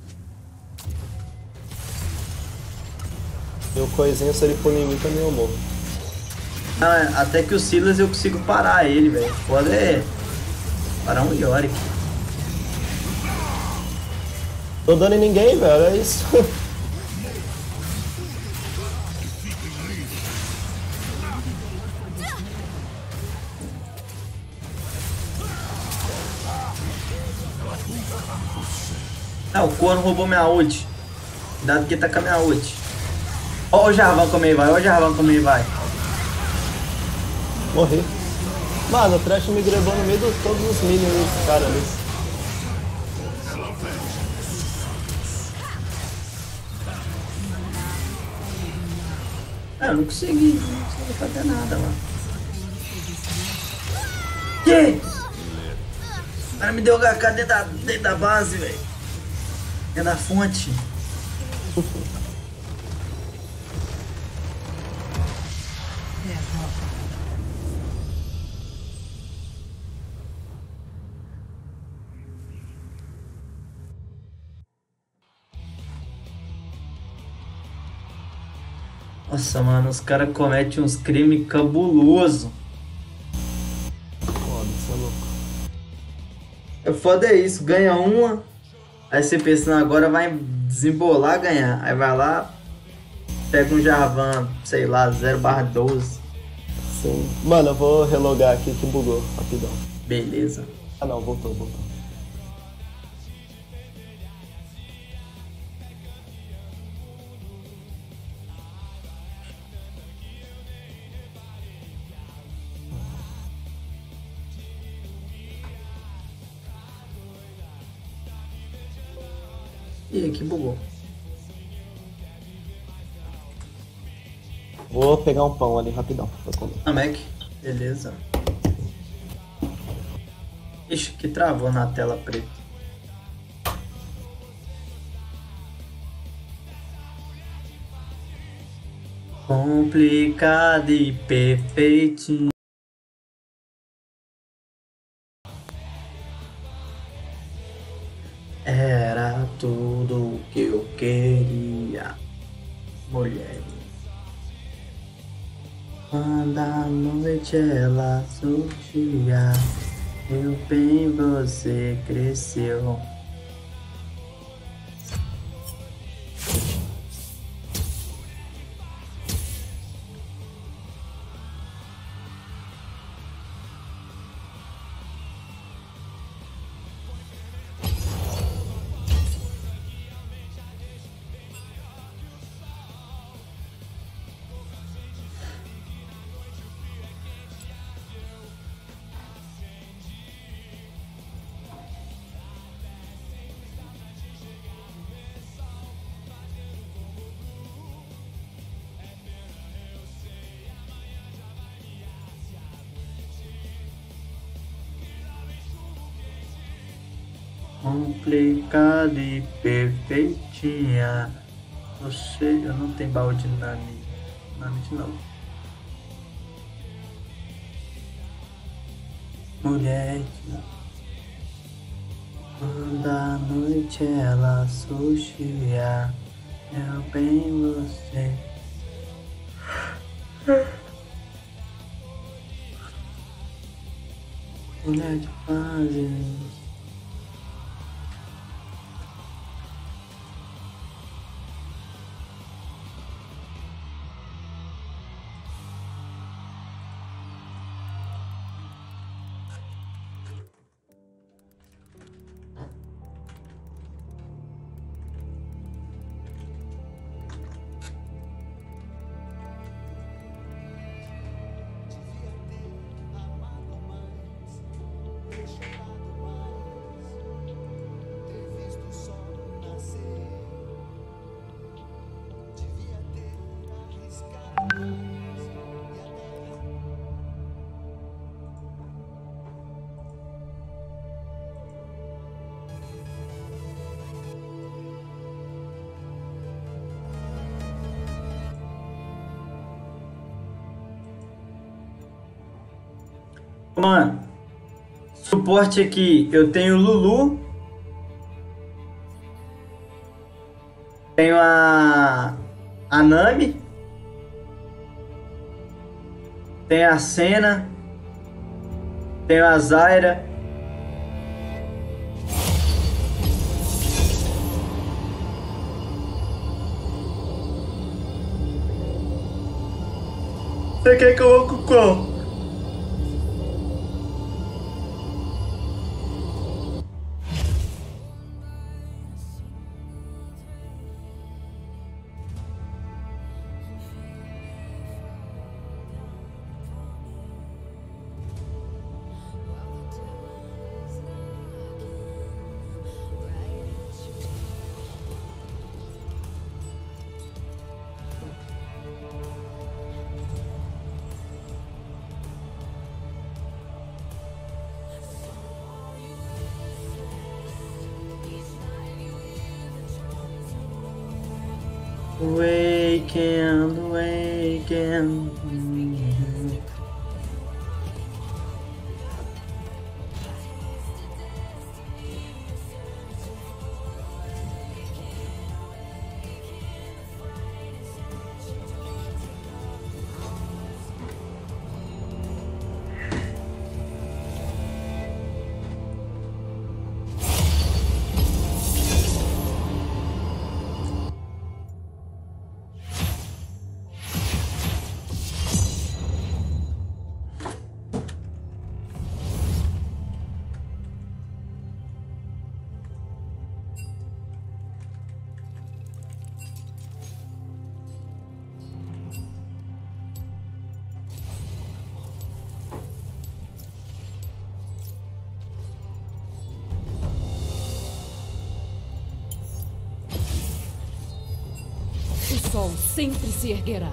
E o coisinho, se ele for em mim, também eu morro. Ah, até que o Silas eu consigo parar ele, velho. Foda é parar um Yorick. Tô dando em ninguém, velho. É isso. Ah, o Corno roubou minha ult. Cuidado que tá com a minha ult. Ó o Jarvan como ele vai, ó o Jarvan como ele vai. Morri. Mano, o Thresh me gravou no meio de todos os minions desse cara ali. Ah, eu não consegui fazer nada, mano. Que? O cara me deu HK dentro da base, velho. Dentro da fonte. Nossa, mano, os caras cometem uns crimes cabulosos. Foda, você é louco. É foda é isso, ganha uma, aí você pensa, não, agora vai desembolar ganhar. Aí vai lá, pega um Jarvan, sei lá, 0/12. Sim. Mano, eu vou relogar aqui que bugou, rapidão. Beleza. Ah não, voltou. Ih, aqui bugou. Vou pegar um pão ali rapidão pra comer. A Mac, beleza. Ixi, que travou na tela preta. Complicado e perfeitinho. Era tudo o que eu queria, mulher. Quando a noite ela surgia, meu bem, você cresceu. Complicada e perfeitinha. Você, eu não tenho baú de dinamite. Dinamite não. Mulher, quando a noite ela surgia, eu bem você. Mulher de fases. Mano, suporte aqui, eu tenho Lulu, tenho a Nami, tenho a Senna, tenho a Zyra. Você quer que eu vou com qual? Awaken, awaken. O sol sempre se erguerá.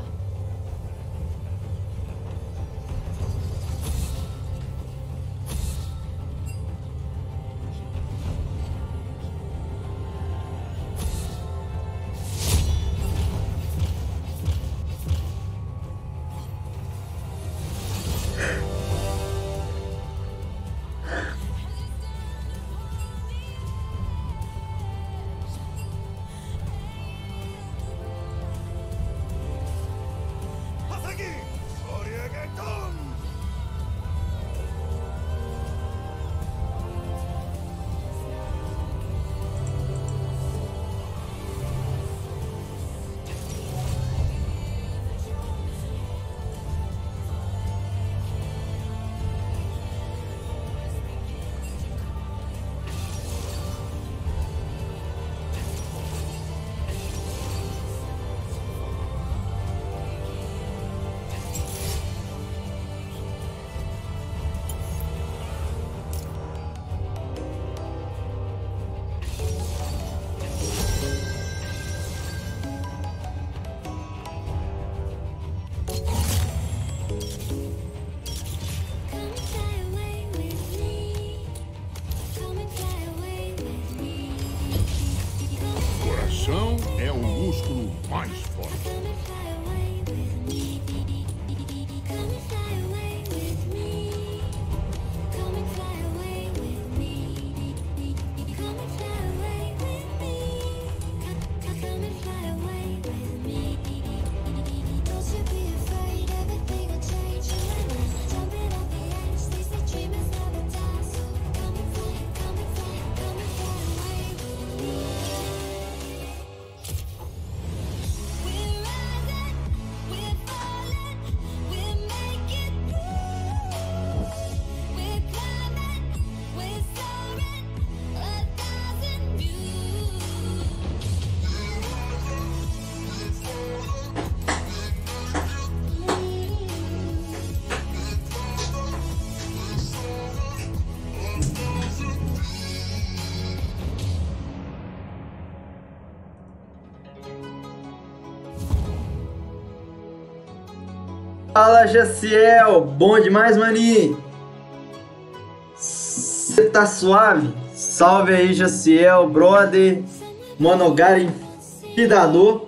Coração é o músculo mais forte. Fala, Jaciel! Bom demais, maninho! Você tá suave? Salve aí, Jaciel, brother, Monogari, Fidador.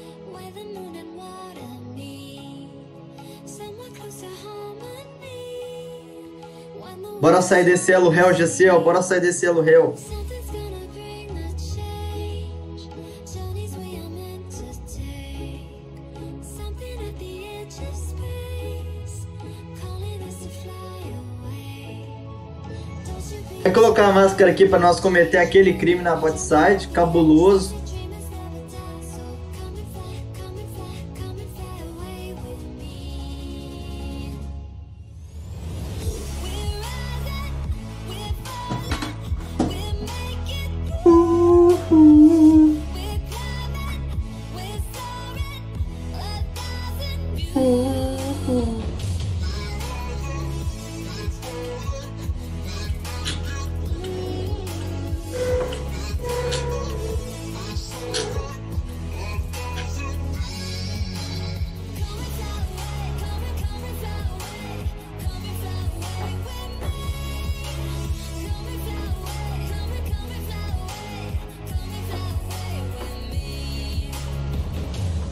Bora sair desse elo réu, Jaciel, bora sair desse elo réu. Vai colocar a máscara aqui para nós cometer aquele crime na bot side, cabuloso.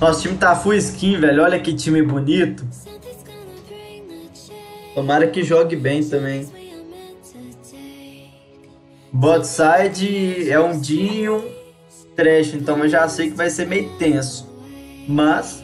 Nosso time tá full skin, velho. Olha que time bonito. Tomara que jogue bem também. Bot side é um Dinho trash, então eu já sei que vai ser meio tenso. Mas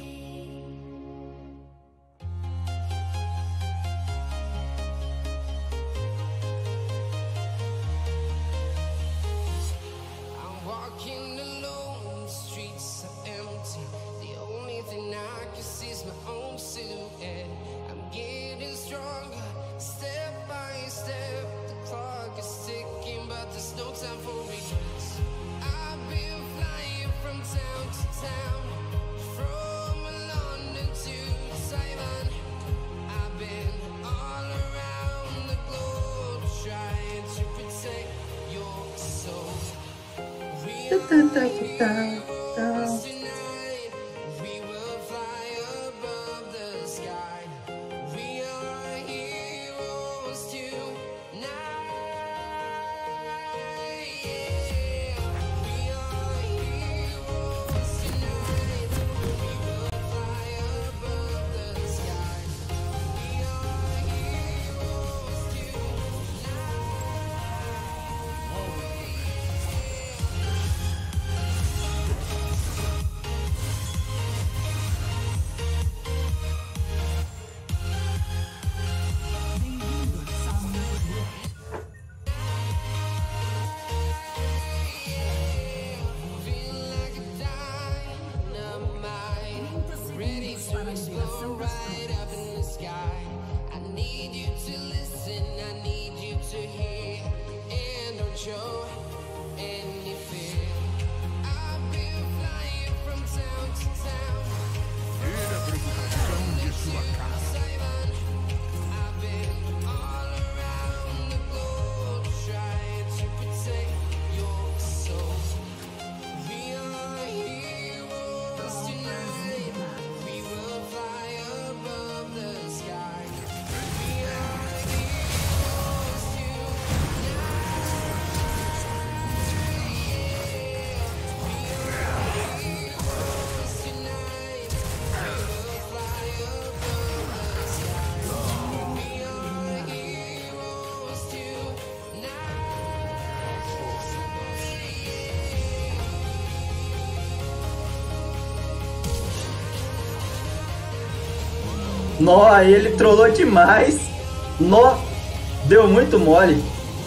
nó, aí ele trollou demais. Nó, deu muito mole.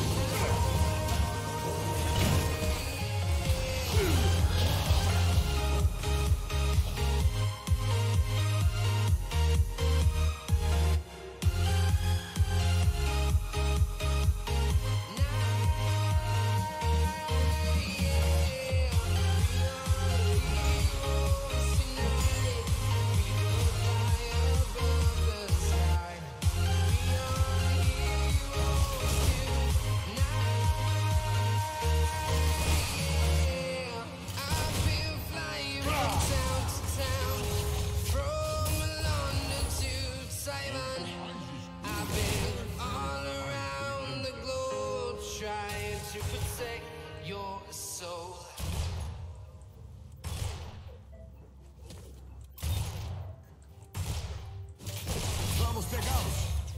Vamos pegá-los.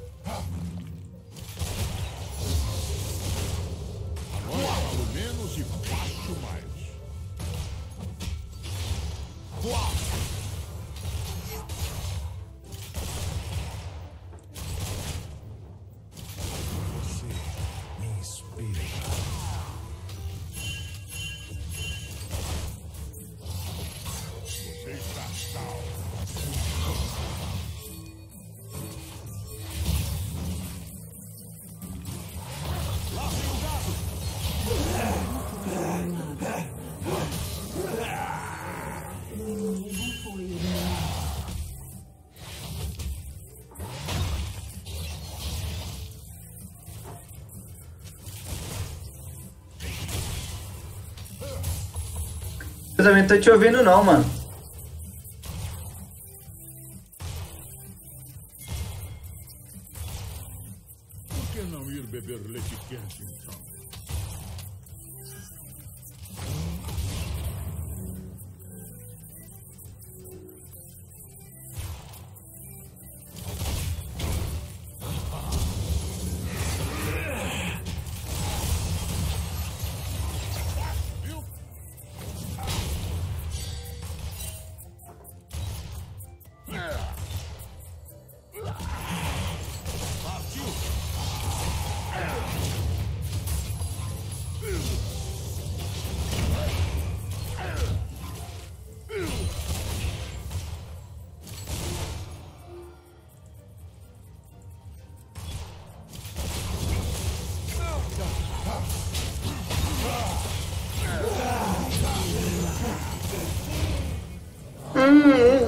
Agora falo menos e baixo mais. Uau! Você me inspira. Você está salvo. Eu também tô te ouvindo não, mano. Por que não ir beber leite quente, então?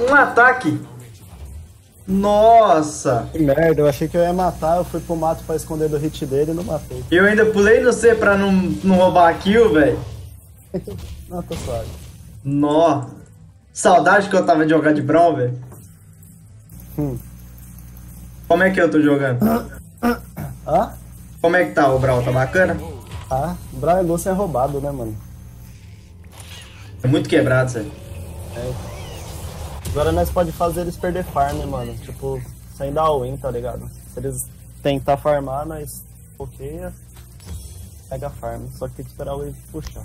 Um ataque. Nossa. Que merda, eu achei que eu ia matar, eu fui pro mato pra esconder do hit dele e não matei. Eu ainda pulei no C pra não roubar a kill, velho. Não, tô suave. Nó. Saudade que eu tava de jogar de Brawl, velho. Como é que eu tô jogando? Ah? Como é que tá o Brawl? Tá bacana? Ah, o Brian Lúcio é roubado, né, mano? É muito quebrado, velho. Agora nós pode fazer eles perder farm, mano. Tipo, sem dar all-in, tá ligado? Se eles tentar farmar, nós bloqueia, pega farm. Só que tem que esperar o wave puxar.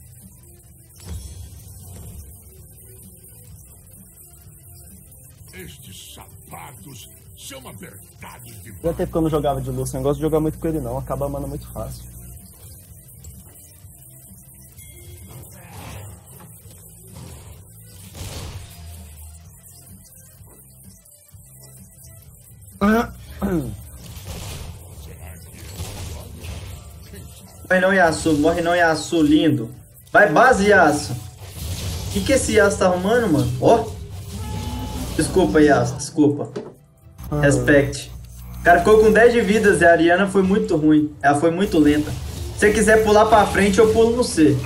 Estes sapatos são apertados de Já tempo que eu não jogava de Lúcio, eu não gosto de jogar muito com ele não, acaba a mana muito fácil. Morre não, Yasuo. Morre não, Yasuo, lindo. Vai, base, Yasuo. O que esse Yasuo tá arrumando, mano? Ó. Desculpa, Yasuo, desculpa. Respect. O cara ficou com 10 de vidas e a Ariana foi muito ruim. Ela foi muito lenta. Se você quiser pular pra frente, eu pulo no C.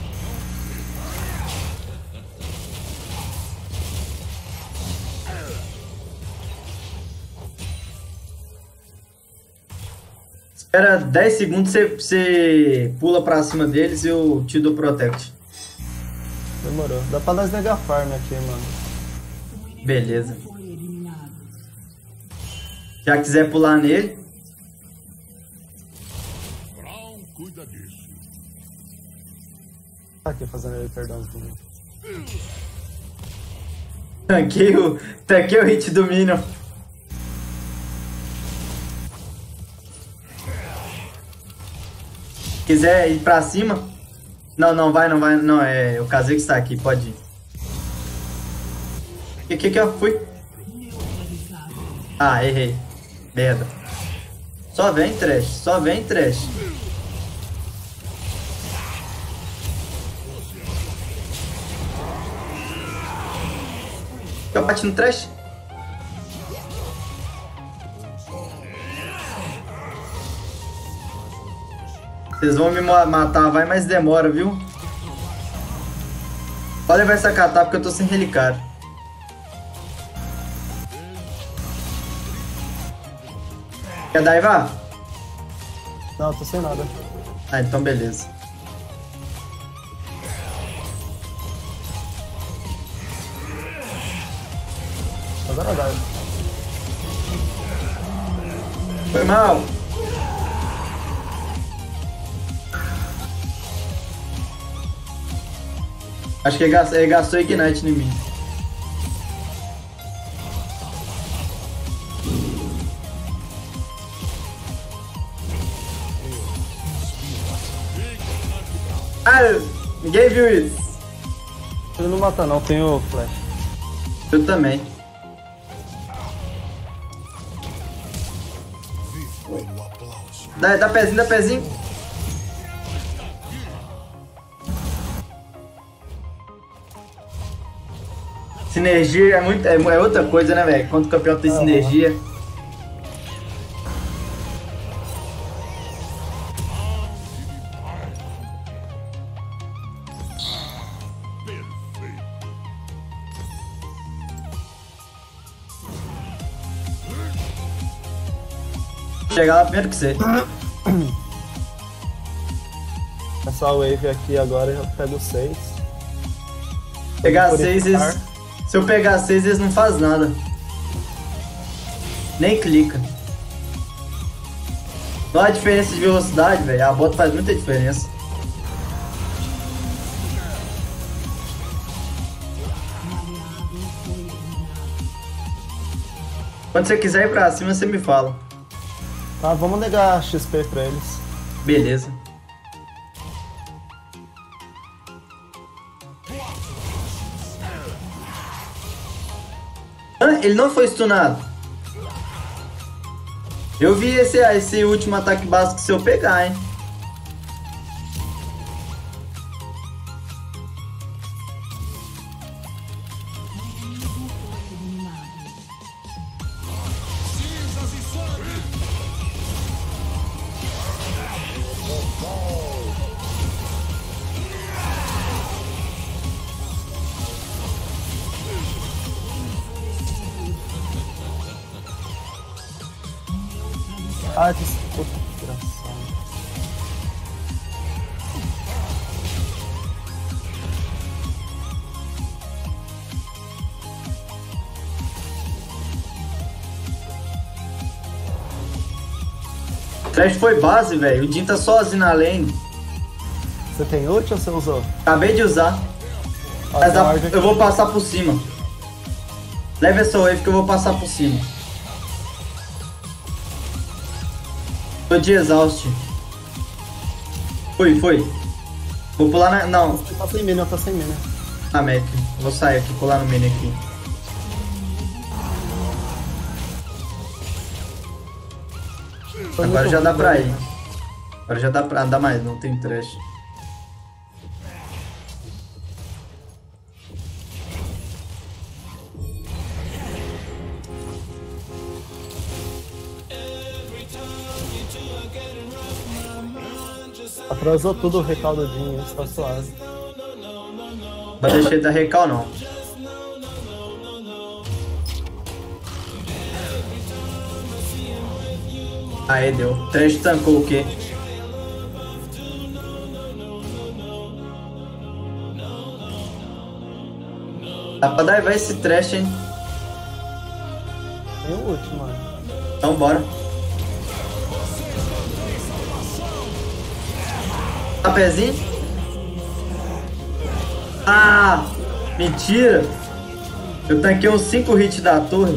Espera 10 segundos, você pula pra cima deles e eu te dou protect. Demorou. Dá pra nós negar farm aqui, mano. Beleza. Já quiser pular nele. Brown cuida disso. Tá aqui fazendo ele perdãozinho. Tanquei o hit do Minion. Quiser ir pra cima? Não, não vai. Não, é o Kha'Zix está aqui, pode ir. O que eu fui? Ah, errei. Merda. Só vem trash, só vem trash. Eu bati no trash? Vocês vão me matar, vai, mas demora, viu? Pode levar essa catar porque eu tô sem relicário. Quer daivar? Não, tô sem nada. Ah, então beleza. Agora dá. Foi mal. Acho que ele gastou Ignite em mim. Ah, ninguém viu isso. Ele não mata não, tem o flash. Eu também. Pelo aplauso. Dá pezinho, dá pezinho. Sinergia é outra coisa, né, velho? Quando o campeão tem sinergia. Chegar lá primeiro que você. Essa wave aqui agora eu pego 6. Pegar 6, se eu pegar 6, eles não fazem nada. Nem clica. Olha a diferença de velocidade, velho. A bota faz muita diferença. Quando você quiser ir pra cima, você me fala. Tá, vamos negar XP pra eles. Beleza. Ah, ele não foi stunado. Eu vi esse último ataque básico se eu pegar, hein. Ah, puta que desgraçado. O Thresh foi base, velho. O Jhin tá sozinho na lane. Você tem ult ou você usou? Acabei de usar. Ó, Mas tem ward aqui. eu vou passar por cima. Leve essa wave que eu vou passar por cima. Tô de exaust. Foi. Vou pular na... Não, Eu tô sem mina, eu tô sem mina. na Mac. Vou sair aqui, pular no mini aqui. Foi Agora muito já dá ruim, pra né? ir. Agora já dá pra andar mais, não tem trash. Atrasou tudo o recaldadinho, isso tá suave. Vai deixar ele dar recal não. Aí deu. Trash tancou o quê? Dá pra dar vai esse trash, hein? Tem o ult, mano. Então bora. Tá pezinho? Ah! Mentira! Eu tanquei uns 5 hits da torre.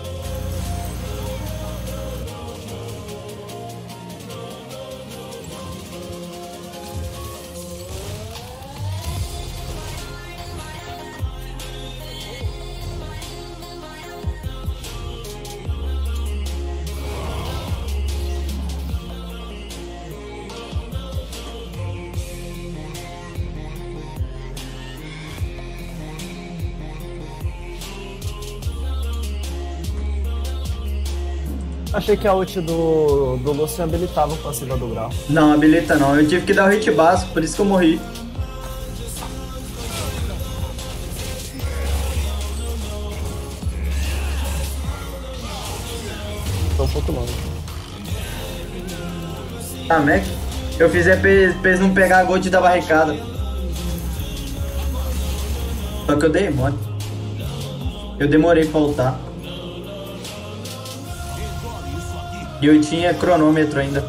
Achei que a ult do Lucian habilitava o passiva do grau. Não, habilita não. Eu tive que dar o hit básico, por isso que eu morri. Tô um pouco longe. Ah, Mac. Eu fiz é pra eles não pegar a gold da barricada. Só que eu dei mole. Eu demorei pra voltar. E eu tinha cronômetro ainda.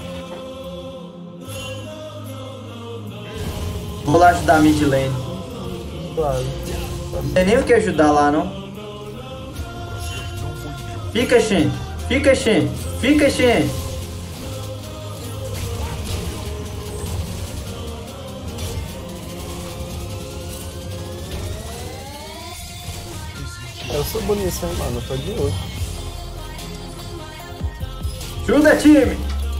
Vou lá ajudar a mid lane. Claro. Não tem nem o que ajudar lá, não. Fica, Shen. Fica, Shen. Fica, Shen. Eu sou bonito, hein, mano. Eu tô de ult. Ajuda, time.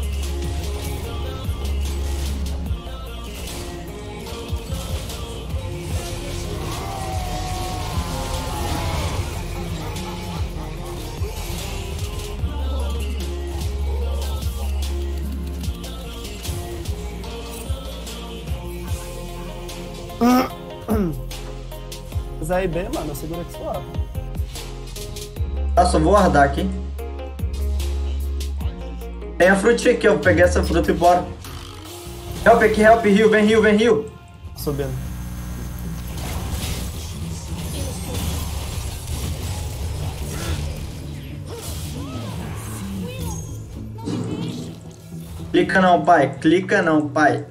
Mas aí B, mano, segura que suave. Tá, só vou guardar aqui. Tem a frutinha aqui, eu peguei essa fruta e bora. Help aqui, help, heal, vem heal, vem heal. Subindo. Clica não, pai. Clica não, pai.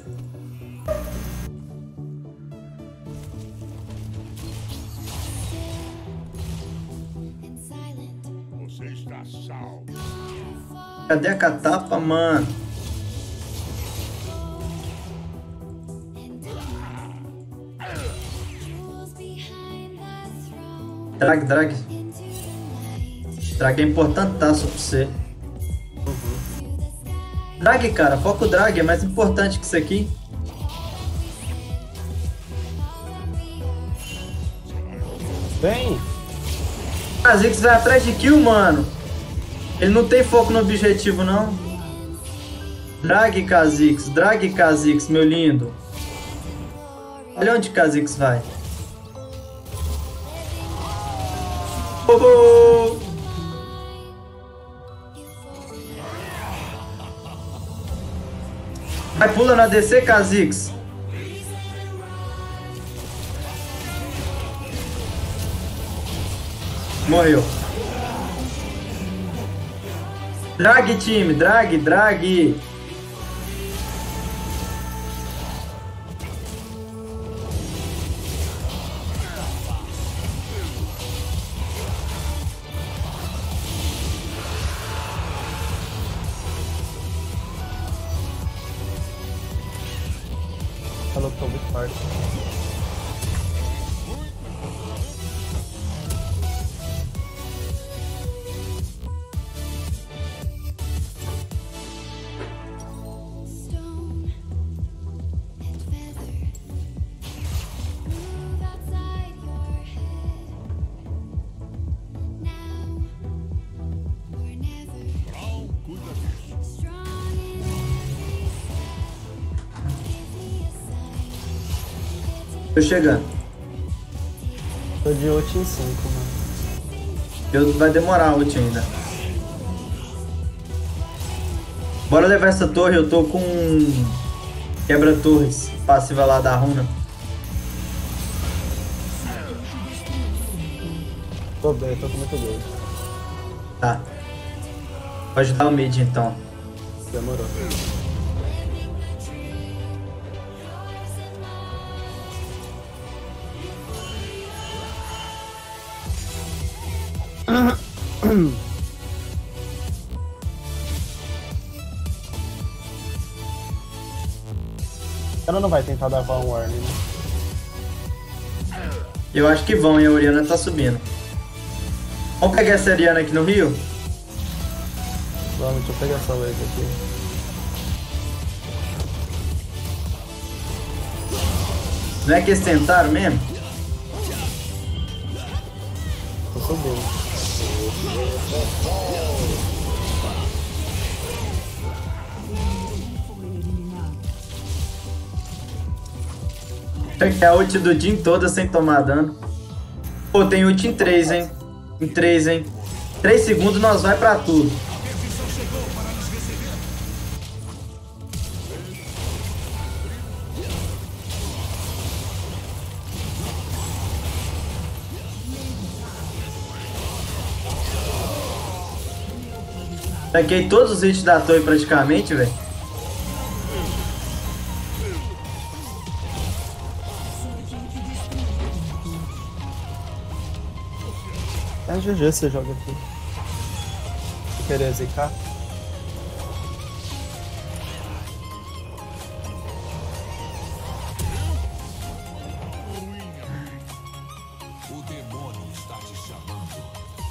Você está salvo. Cadê a catapa, mano? Drag. Drag é importantaço pra você. Drag, cara, foca o drag, é mais importante que isso aqui. Vem! A Ziggs vai atrás de kill, mano. Ele não tem foco no objetivo, não. Drag, Kha'Zix, meu lindo. Olha onde Kha'Zix vai. Oh, oh. Vai, pula na DC, Kha'Zix. Morreu. Drag, time. Drag. Falou que tô muito forte. Stone and feather move outside your head. Now or never. Strong in every step. Give me a sign. Tô chegando. Tô de ult em 5, mano. Vai demorar a ult ainda. Bora levar essa torre, eu tô com quebra-torres, passiva lá da runa. Tô bem, tô com muito bem. Tá. Pode dar o mid então. Demorou. Ela não vai tentar dar um warning, né? Eu acho que vão, e a Orianna tá subindo. Vamos pegar essa Orianna aqui no Rio? Vamos, deixa eu pegar essa wave aqui. Não é que eles tentaram mesmo? Tô subindo. É a ult do Jhin toda sem tomar dano. Pô, tem ult em 3, hein? Em 3, hein? 3 segundos nós vai pra tudo. Tanquei todos os hits da torre praticamente, velho. É GG você joga aqui. Se querer zicar. O demônio está te chamando.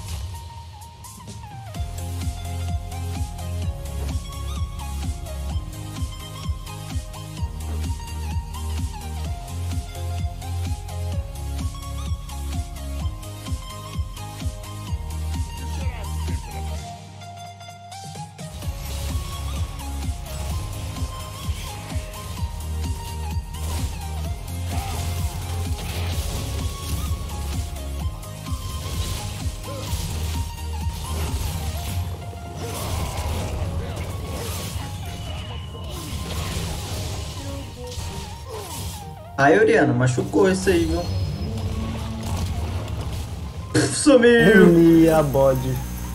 Ai, Orianna, machucou isso aí, viu? Sumiu! E a bode.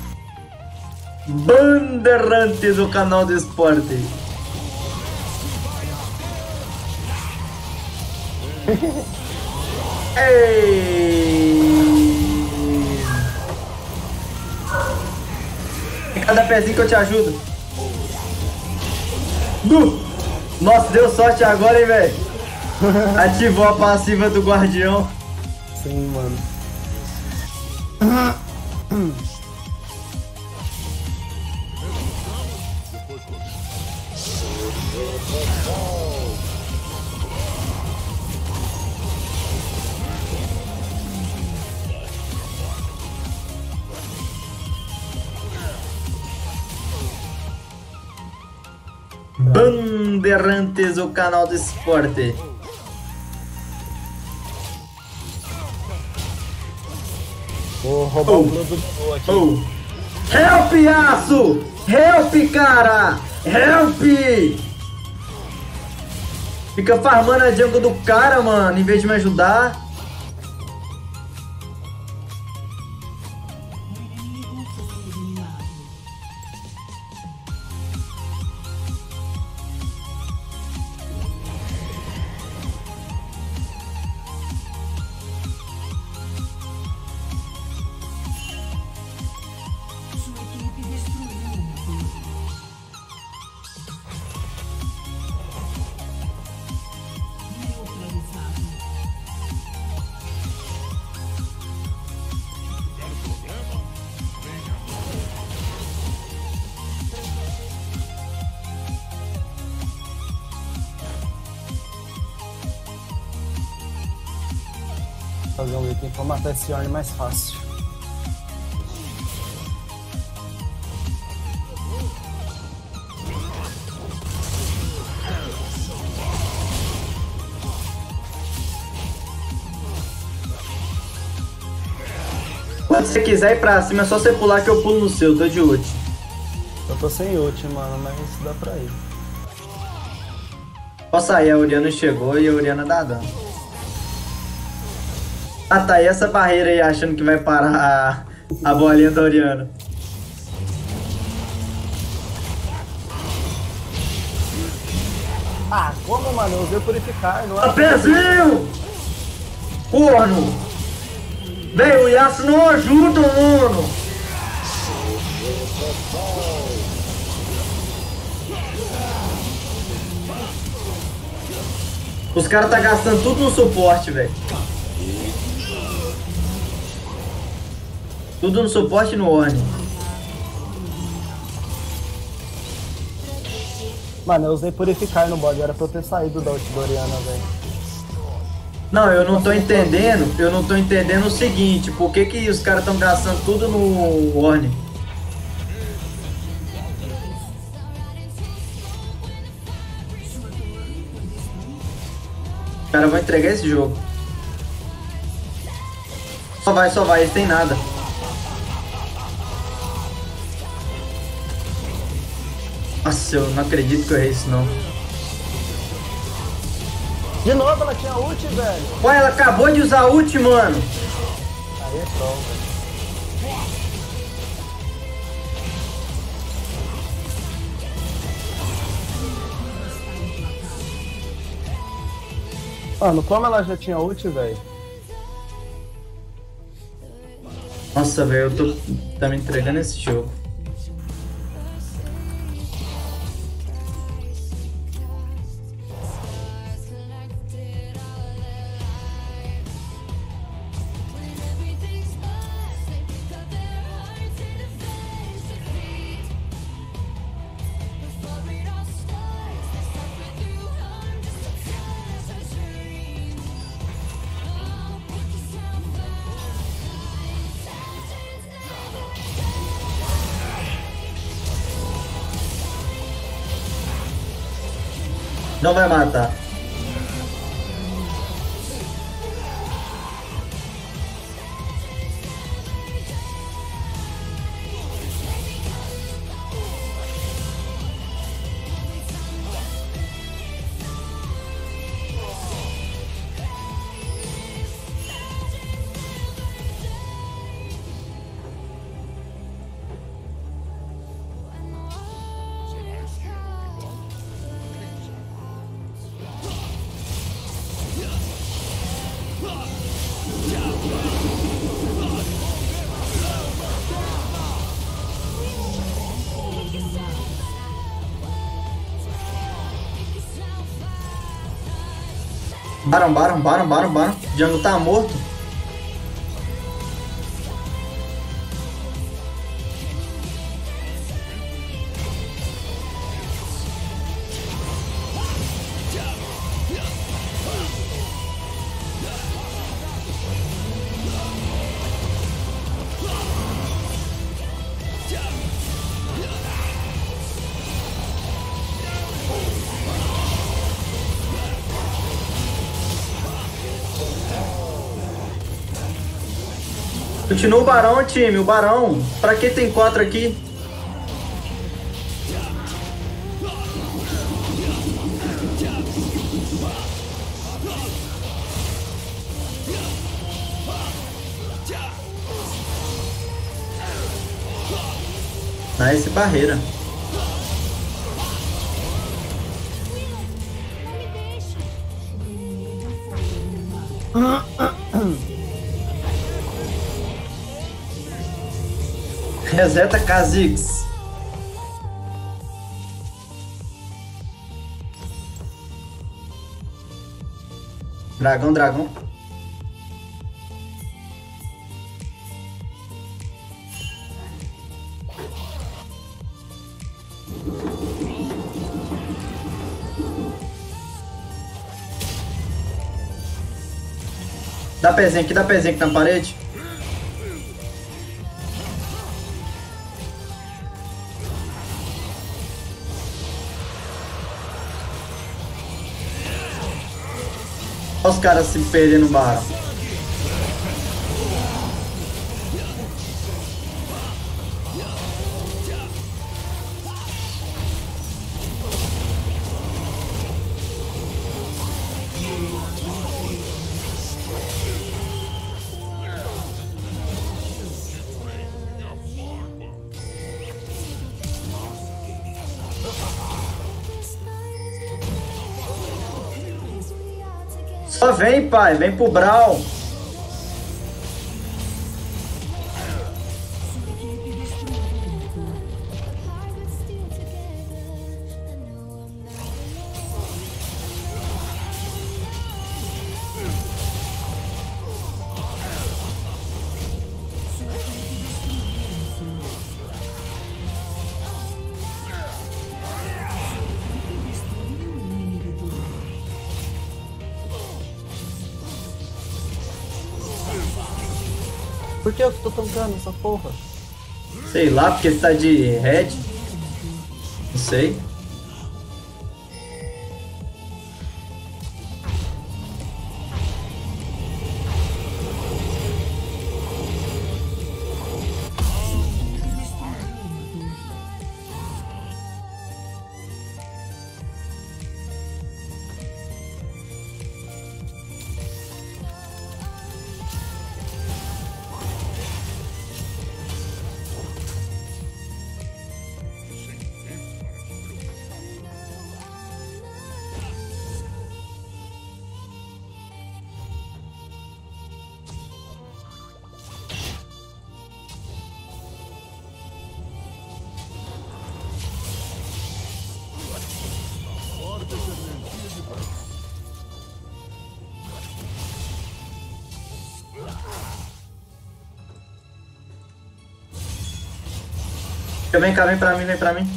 Bandeirante do canal do esporte. Ei! Cada pezinho que eu te ajudo. Nossa, deu sorte agora, hein, velho? Ativou a passiva do guardião. Sim, mano. Bandeirantes, o canal do esporte. Vou roubar o Blue do Blue aqui. Help, Aço! Help, cara! Help! Fica farmando a jungle do cara, mano, em vez de me ajudar. Fazer um item pra matar esse Ornn mais fácil. Quando você quiser ir pra cima, é só você pular que eu pulo no seu, tô de ult. Eu tô sem ult, mano, mas dá pra ir. Posso sair, a Orianna chegou e a Orianna dá dano. Ah, tá aí essa barreira aí, achando que vai parar a bolinha da Orianna. Ah, como, mano? Eu usei purificar, não é? Apezinho! Corno! Véi, o Yasuo não ajuda, mano! Os caras tá gastando tudo no suporte, velho. Tudo no suporte e no Ornn. Mano, eu usei purificar no bode, era pra eu ter saído da ult da Orianna, velho. Não, eu não tô entendendo o seguinte, por que que os caras estão gastando tudo no Ornn? Os caras vão entregar esse jogo. Só vai, eles têm nada. Nossa, eu não acredito que eu errei isso não. De novo, ela tinha ult, velho. Ué, ela acabou de usar ult, mano. Aí é troll, velho. Mano, como ela já tinha ult, velho? Nossa, velho, tá me entregando esse jogo. Não vai matar. Baron. Django tá morto. Continua o Barão, time, o Barão. Pra que tem 4 aqui? Nice barreira. Não me deixe. Reseta Kha'Zix. Dragão, dragão. Dá pezinho aqui na parede. Olha os caras se perdendo no barão. Só vem, pai, vem pro Brawl. Por que eu que tô tancando essa porra? Sei lá, porque você tá de red. Não sei. Vem cá, vem pra mim, vem pra mim.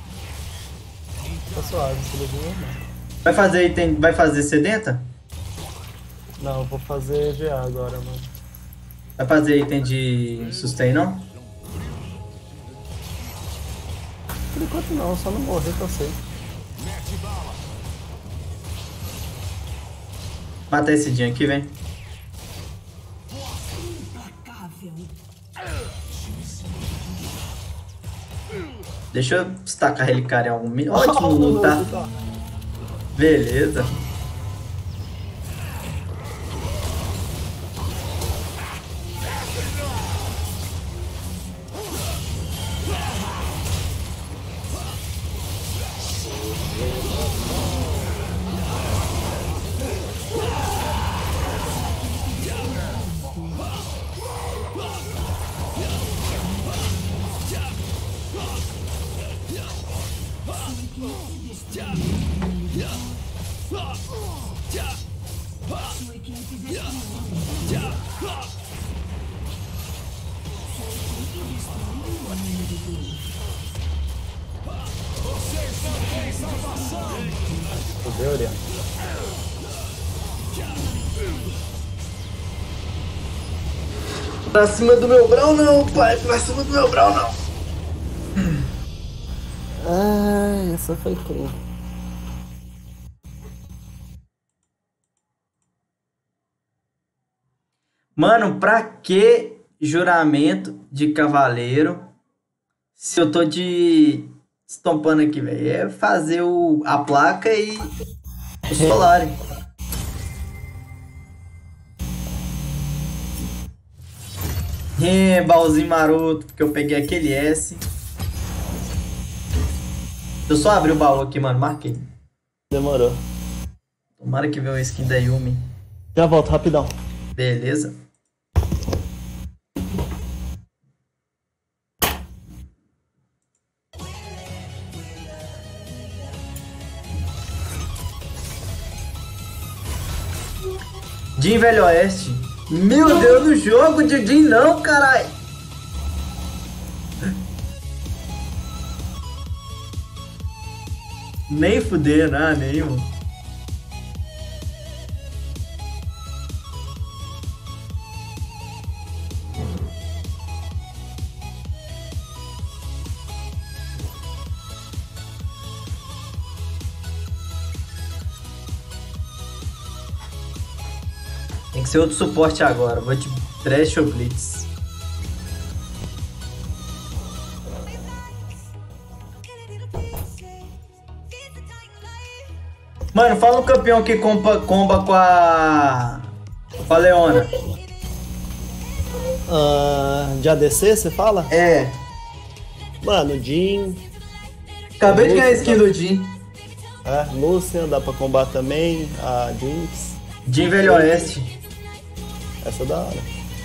Tá suave, se liga, não. Vai fazer item, vai fazer sedenta? Não, eu vou fazer GA agora, mano. Vai fazer item de sustain, não? Por enquanto não, só não morrer que eu sei. Mata esse Jin aqui, vem. Deixa eu destacar ele, cara, em algum minuto. Ótimo luta. Beleza. Fudeu, Oriana. Pra cima do meu Brawl não, pai. Pra cima do meu Brawl não. Ai, essa foi cru. Mano, pra que juramento de cavaleiro se eu tô de estompando aqui, velho? É fazer a placa e o Solari. Baúzinho maroto, porque eu peguei aquele S. Eu só abri o baú aqui, mano. Marquei. Demorou. Tomara que venha uma skin da Yumi. Já volto, rapidão. Beleza. Jin Velho Oeste. Meu Deus, no jogo de Jin não, carai. Nem fuder, né? Nenhum. Tem que ser outro suporte agora. Vou de Thresh ou Blitz. Mano, fala um campeão que comba com a Leona. De ADC, você fala? É. Mano, Jhin. Acabei de ganhar a skin do Jhin. Lucian, dá pra combater também. A Jinx. Jhin Velho Oeste. Essa é da hora.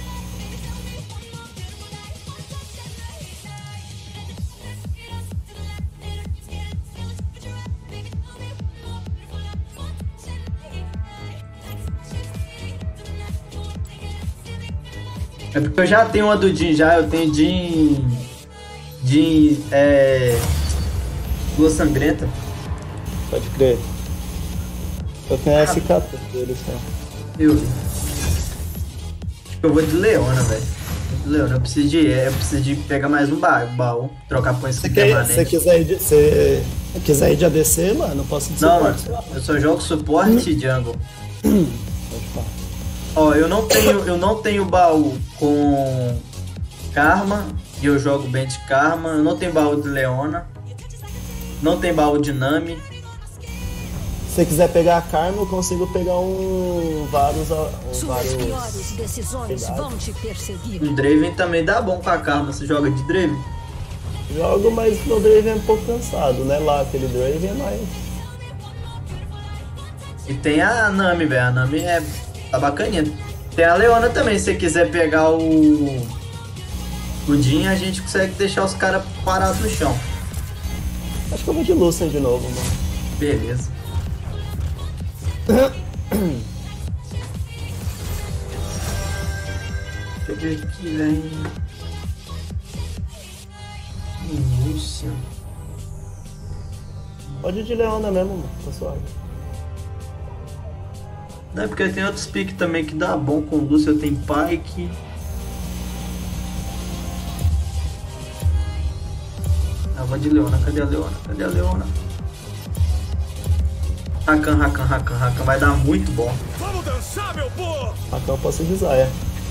É porque eu já tenho uma do Jhin já, eu tenho Jhin Lua Sangrenta. Pode crer. Eu tenho a SK dele, só. Eu vi. Acho que eu vou de Leona, velho. De Leona, eu preciso de pegar mais um baú, trocar por esse permanente. Se quiser ir de ADC, mano, eu posso dizer. Não, mano, eu só jogo suporte e jungle. Pode falar. Ó, eu não tenho baú com Karma, e eu jogo bem de Karma. Eu não tenho baú de Leona. Não tem baú de Nami. Se você quiser pegar a Karma, eu consigo pegar vários. Suas piores decisões vão te perseguir. O Draven também dá bom com a Karma. Você joga de Draven? Jogo, mas meu Draven é um pouco cansado, né? Lá aquele Draven é mais. E tem a Nami, velho. A Nami tá bacaninha. Tem a Leona também. Se você quiser pegar o Jhin, a gente consegue deixar os caras parados no chão. Acho que eu vou de Lucian de novo, mano. Beleza. Deixa eu ver aqui, velho. Lúcia. Pode ir de Leona mesmo, mano. Tá suave. Não, é porque tem outros piques também que dá bom com Lúcia. Eu tenho Pyke. Vou de Leona. Cadê a Leona? Cadê a Leona? Rakan. Vai dar muito bom. Vamos dançar, meu povo! Rakan eu posso de Zaya.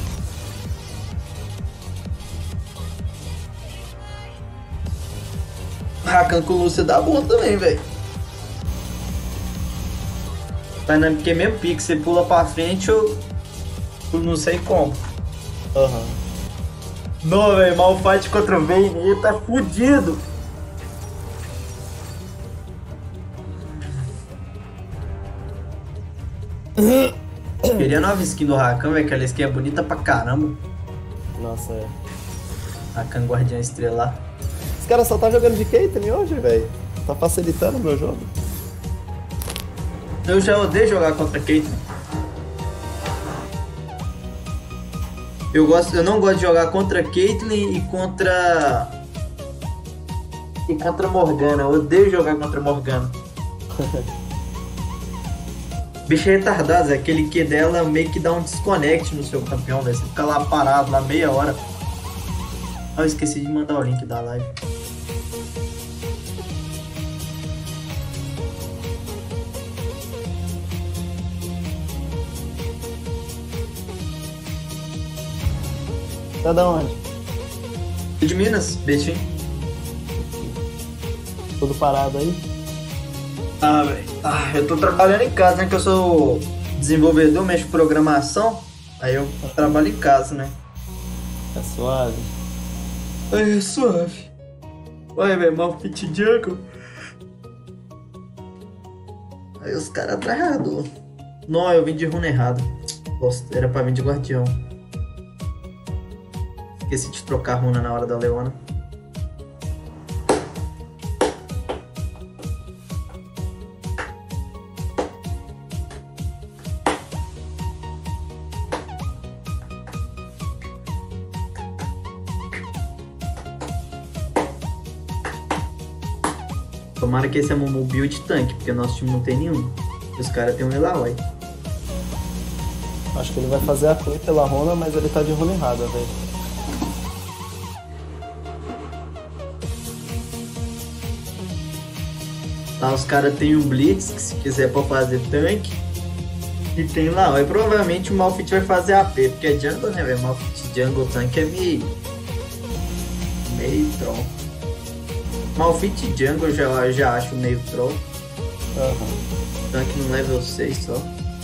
Rakan com Lúcia dá bom também, velho. Porque é mesmo pique, você pula pra frente eu não sei como. Aham. Não, velho, Malphite contra o Vayne, ele tá fudido. Queria nova skin do Rakan, velho, aquela skin é bonita pra caramba. Nossa, é. Rakan Guardiã Estrelar. Esse cara só tá jogando de Caitlyn hoje, velho. Tá facilitando o meu jogo. Eu já odeio jogar contra Caitlyn. Eu não gosto de jogar contra Caitlyn e contra Morgana. Eu odeio jogar contra Morgana. Bicho é retardado, é aquele Q dela meio que dá um desconnect no seu campeão, velho. Você fica lá parado, lá meia hora. Ah, eu esqueci de mandar o link da live. Tá da onde? De Minas, Betim. Tudo parado aí? Ah, velho. Eu tô trabalhando em casa, né? Que eu sou desenvolvedor, mexo com programação. Aí eu trabalho em casa, né? Tá suave. Aí é suave. Olha, velho, Malphite Jungle. Aí os caras atrás. Não, eu vim de runa errado. Bosta, era pra vir de guardião. Esqueci de trocar a runa na hora da Leona. Tomara que esse é um build tanque, porque nosso time não tem nenhum. Os caras têm um Ellaoi. Acho que ele vai fazer a play pela runa, mas ele tá de runa errada, velho. Lá os caras têm um Blitz, que se quiser pode fazer tanque. E tem lá, aí provavelmente o Malphite vai fazer AP, porque é jungle, né, velho? Malphite jungle tanque é meio troll. Malphite jungle eu já acho meio troll. Tanque no level 6 só.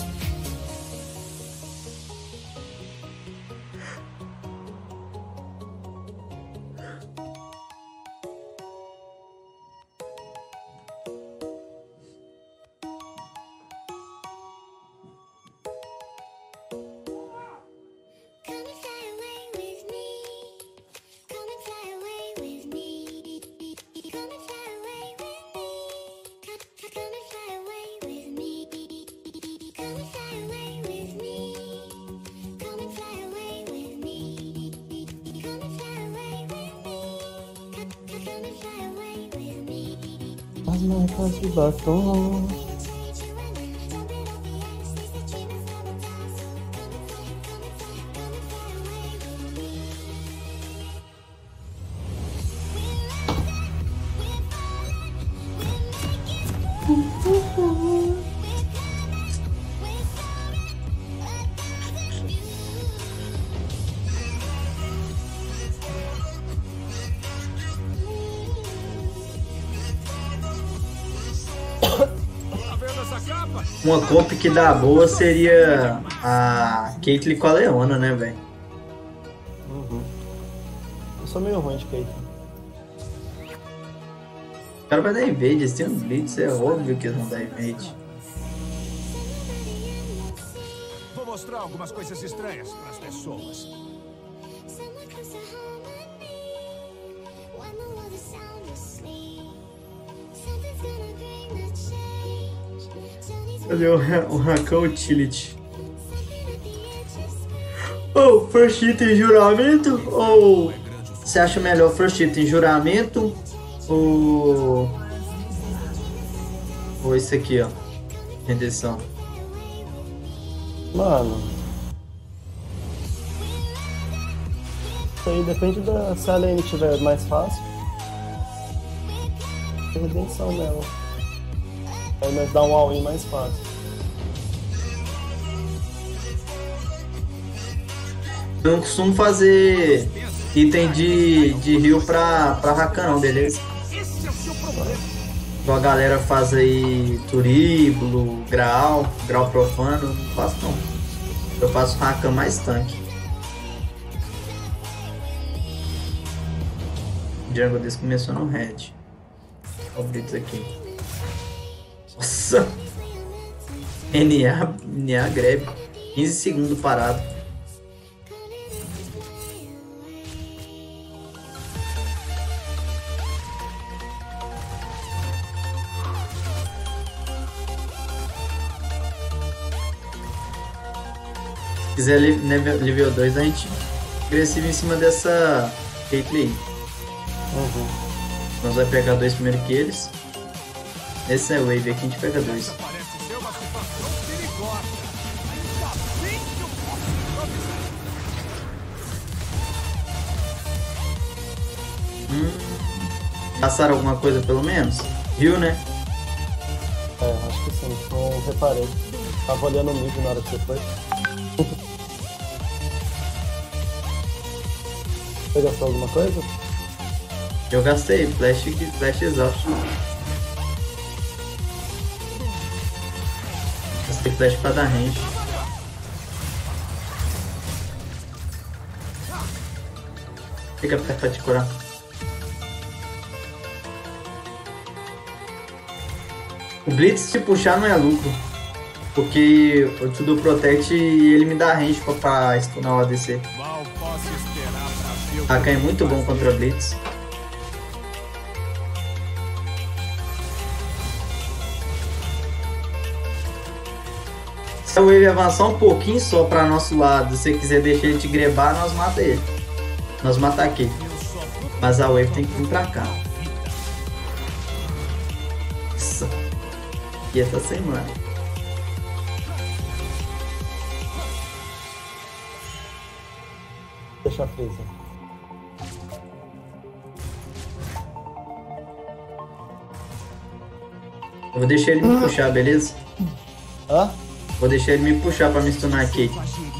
As marcas de batom. Uma comp que dá boa seria a Caitlyn com a Leona, né, velho? Eu sou meio ruim de Caitlyn. O cara vai dar invade, eles têm um Blitz, é óbvio que eles vão dar invade. Vou mostrar algumas coisas estranhas para as pessoas. Cadê o Rakan Utility? Ou First Item Juramento? Ou você acha melhor First Item Juramento? Ou esse aqui, ó. Rendição. Mano. Isso aí depende da. Se a lane tiver mais fácil. Tem redenção nela. Aí nós dá um all-in mais fácil. Eu não costumo fazer item de heal pra Rakan não, beleza? Igual a galera faz aí Turíbulo, Grau profano, eu não faço não. Eu faço Rakan mais tanque. O jungle desse começou no red. Olha o Blitz aqui. Nossa! NA grab. 15 segundos parado. Se quiser nível 2, a gente agressivo em cima dessa Caitlyn. Nós vamos pegar 2 primeiro que eles. Esse é o wave aqui, a gente pega 2. Passaram alguma coisa pelo menos? Viu, né? É, acho que sim, não reparei. Tava olhando o mid na hora que você foi. Você gastou alguma coisa? Eu gastei flash exaust. Gastei flash pra dar range. Fica perto pra te curar. O Blitz te puxar não é lucro. Porque eu te dou Protect e ele me dá range pra stunar o ADC. Mal posso esperar pra ver o Rakan é muito bom contra Blitz. Se a Wave avançar um pouquinho só pra nosso lado, se você quiser deixar ele te grebar, nós mata ele. Nós mata aqui. Mas a Wave tem que vir pra cá. Nossa. E essa semana. Deixa a presa. Eu vou deixar ele me puxar, beleza? Hã? Vou deixar ele me puxar pra me stunar aqui.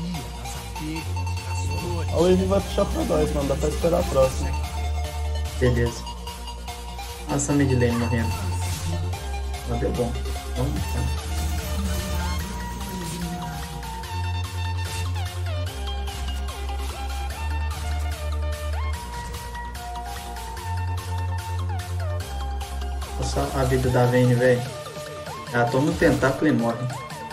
A Wave vai puxar pra nós, mano. Dá pra esperar a próxima. Beleza. Nossa, a mid lane morrendo. Mas deu bom. Vamos lá. Nossa, a vida da Vayne, velho. Ela toma um tentáculo e morre.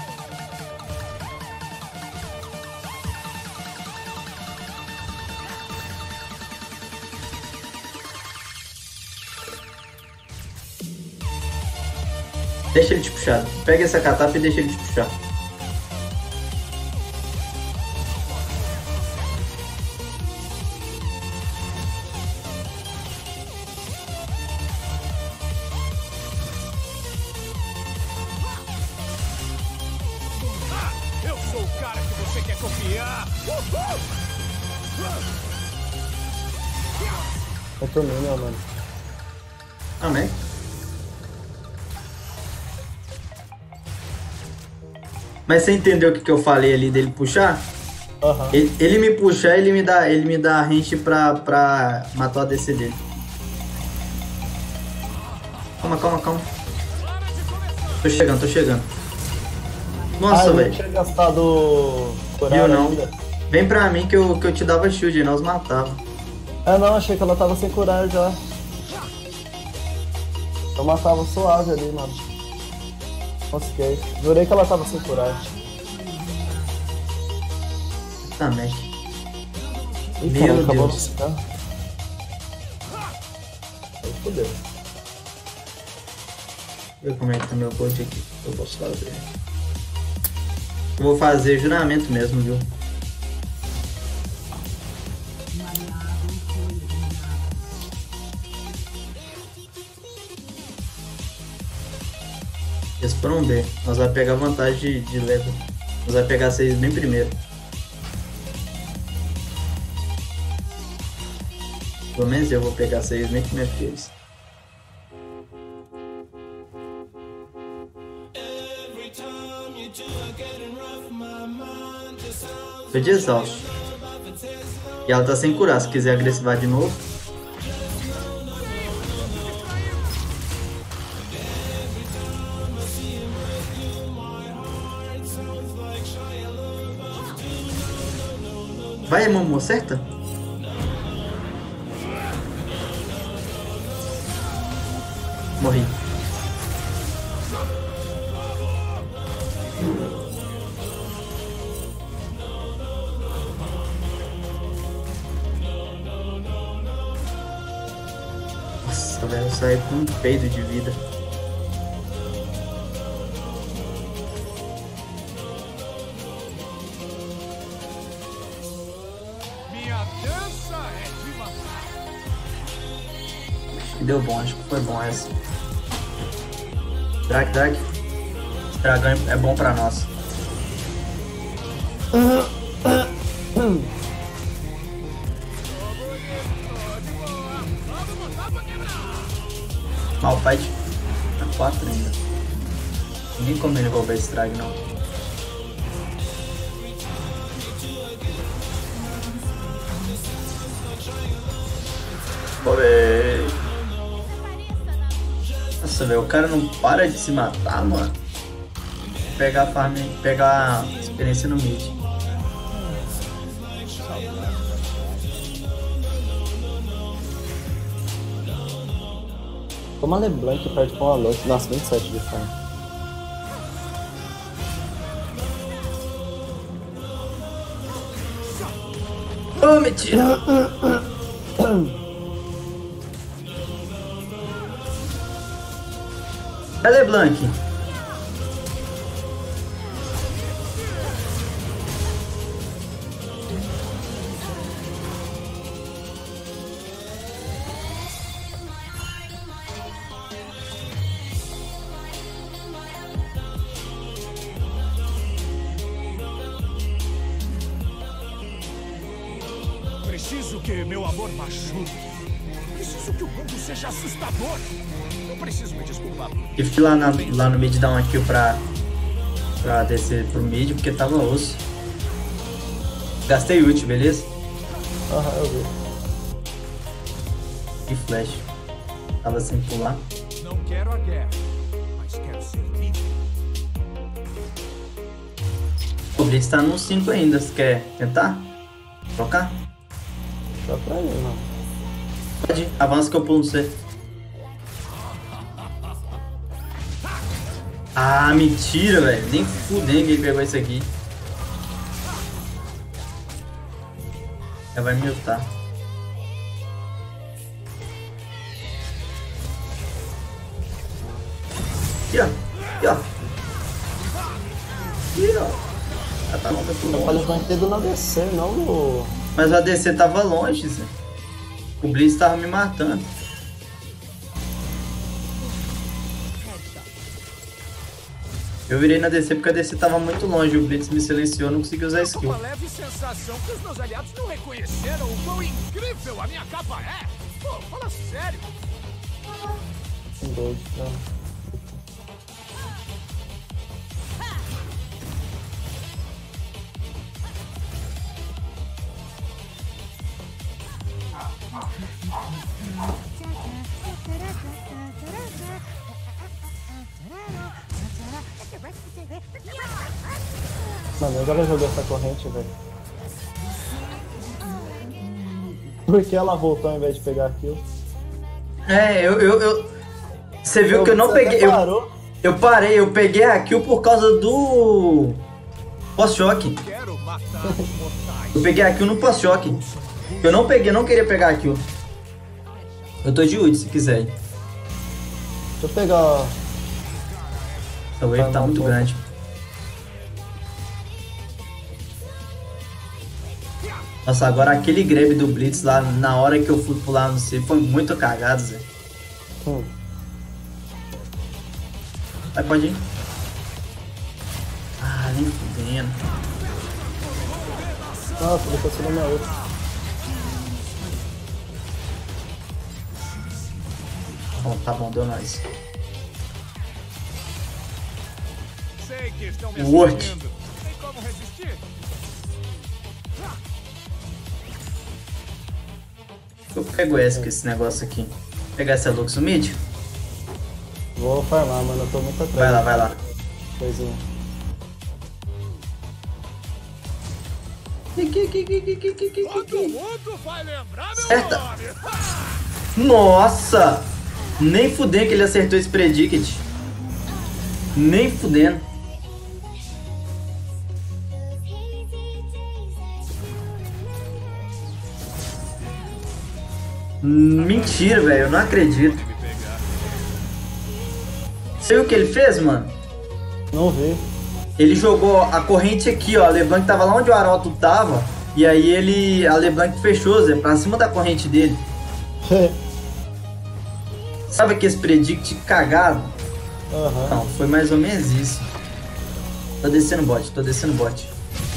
Deixa ele te puxar. Pega essa catapa e deixa ele te puxar. Eu sou o cara que você quer copiar. Eu tô meio, mano. Amém. Mas você entendeu o que eu falei ali dele puxar? Aham. Ele me puxar, ele me dá range pra matar o ADC dele. Calma. Tô chegando. Nossa, eu velho. tinha gastado curar Viu não? ainda. Vem pra mim que eu te dava shield e nós matava. Ah, não, achei que ela tava sem curar já. Eu matava suave ali, mano. Mosquei. Jurei que ela tava sem curar. Também. Ih, Meu caralho, acabou Deus. de ficar. Aí fodeu. Deixa eu ver como é que tá meu gold aqui. Eu posso fazer. Eu vou fazer juramento mesmo, viu? Eles foram B. Nós vamos pegar vantagem de level. Nós vamos pegar 6 bem primeiro. Pelo menos eu vou pegar 6 bem primeiro que eles. Tô de exausto. E ela tá sem curar. Se quiser agressivar de novo. Vai, Momo, acerta? Morri. Nossa, velho, eu saí com um peido de vida. Minha dança é de matar. Deu bom, acho que foi bom essa. Drag. Esse dragão é bom pra nós. Malphite tá 4 ainda. Nem como ele roubar esse drag, não. Bora. Nossa, velho, o cara não para de se matar, mano. Pegar farm, pegar experiência no mid. Como a LeBlanc perde com a Loki. Nossa, 27 de farm. Ô, mentira! Cadê Blank? Preciso que meu amor machuque. Preciso que o mundo seja assustador. Não preciso me desculpar. Eu fui lá no mid dar uma kill pra descer pro mid, porque tava osso. Gastei ult, beleza? Aham, eu vi. E flash. Tava sem pular. Não quero a guerra, mas quero ser livre. O Blitz tá no 5 ainda. Você quer tentar? Trocar? Dá pra ir, mano. Pode ir. Avança que eu pulo no C. Ah, mentira, velho. Nem fudendo ele pegou isso aqui. Já vai me ultar. Aqui, ó. Aqui, ó. Aqui, ó. Ah, tá longe pro Não pode manter do ADC, não no... Mas o ADC tava longe, Zé. O Blitz tava me matando. Eu virei na DC porque a DC tava muito longe. O Blitz me silenciou, não consegui usar Tô com skill. uma leve sensação que os meus aliados não reconheceram o quão incrível a minha capa é. Pô, fala sério. Doido, né? Mano, agora jogou essa corrente, velho. Por que ela voltou ao invés de pegar aquilo? É, Você viu que eu não Você peguei. até parou. Eu parei, eu peguei a kill por causa do pós-choque. Quero matar os mortais. Eu peguei a kill no pós-choque. Eu não peguei, não queria pegar a kill. Eu tô de ult se quiser. Deixa eu pegar... Essa wave tá muito grande. Nossa, agora aquele grab do Blitz lá na hora que eu fui pular no C foi muito cagado, Zé. Vai, pode ir. Ah, nem fudendo. Nossa, depois tirou minha outra. Bom, tá bom, deu nóis. Sei que estão me Work. assumindo. Tem como resistir? Eu pego essa com esse negócio aqui. Vou pegar essa Lux no mid? Vou farmar, mano, eu tô muito atrás. Vai lá, vai lá. Coisinha. Todo mundo vai lembrar meu Certa. nome. Nossa! Nem fudendo que ele acertou esse predict. Nem fudendo. Mentira, velho. Eu não acredito. Você viu o que ele fez, mano? Não vi. Ele jogou a corrente aqui, ó. A LeBlanc tava lá onde o Arauto tava. E aí a LeBlanc fechou, Zé, pra cima da corrente dele. Sabe aquele predict cagado? Aham. Não, foi mais ou menos isso. Tô descendo bot, tô descendo bot.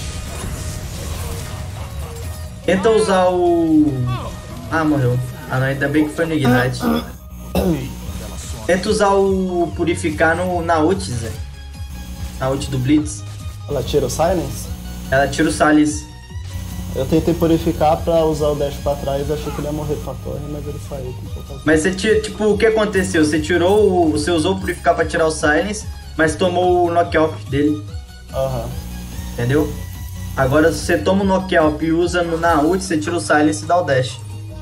Tenta usar o... Ah, morreu. Ah, não, ainda bem que foi no Ignite. Tenta usar o Purificar na ult, Zé. Na ult do Blitz. Ela tira o silence? Ela tira o Salis. Eu tentei purificar pra usar o dash pra trás, achei que ele ia morrer pra torre, mas ele saiu com pouca... Mas você tira, tipo, o que aconteceu? Você tirou o... Você usou o Purificar pra tirar o Silence, mas tomou o knockout dele. Aham. Entendeu? Agora se você toma o knockout e usa na ult, você tira o Silence e dá o dash.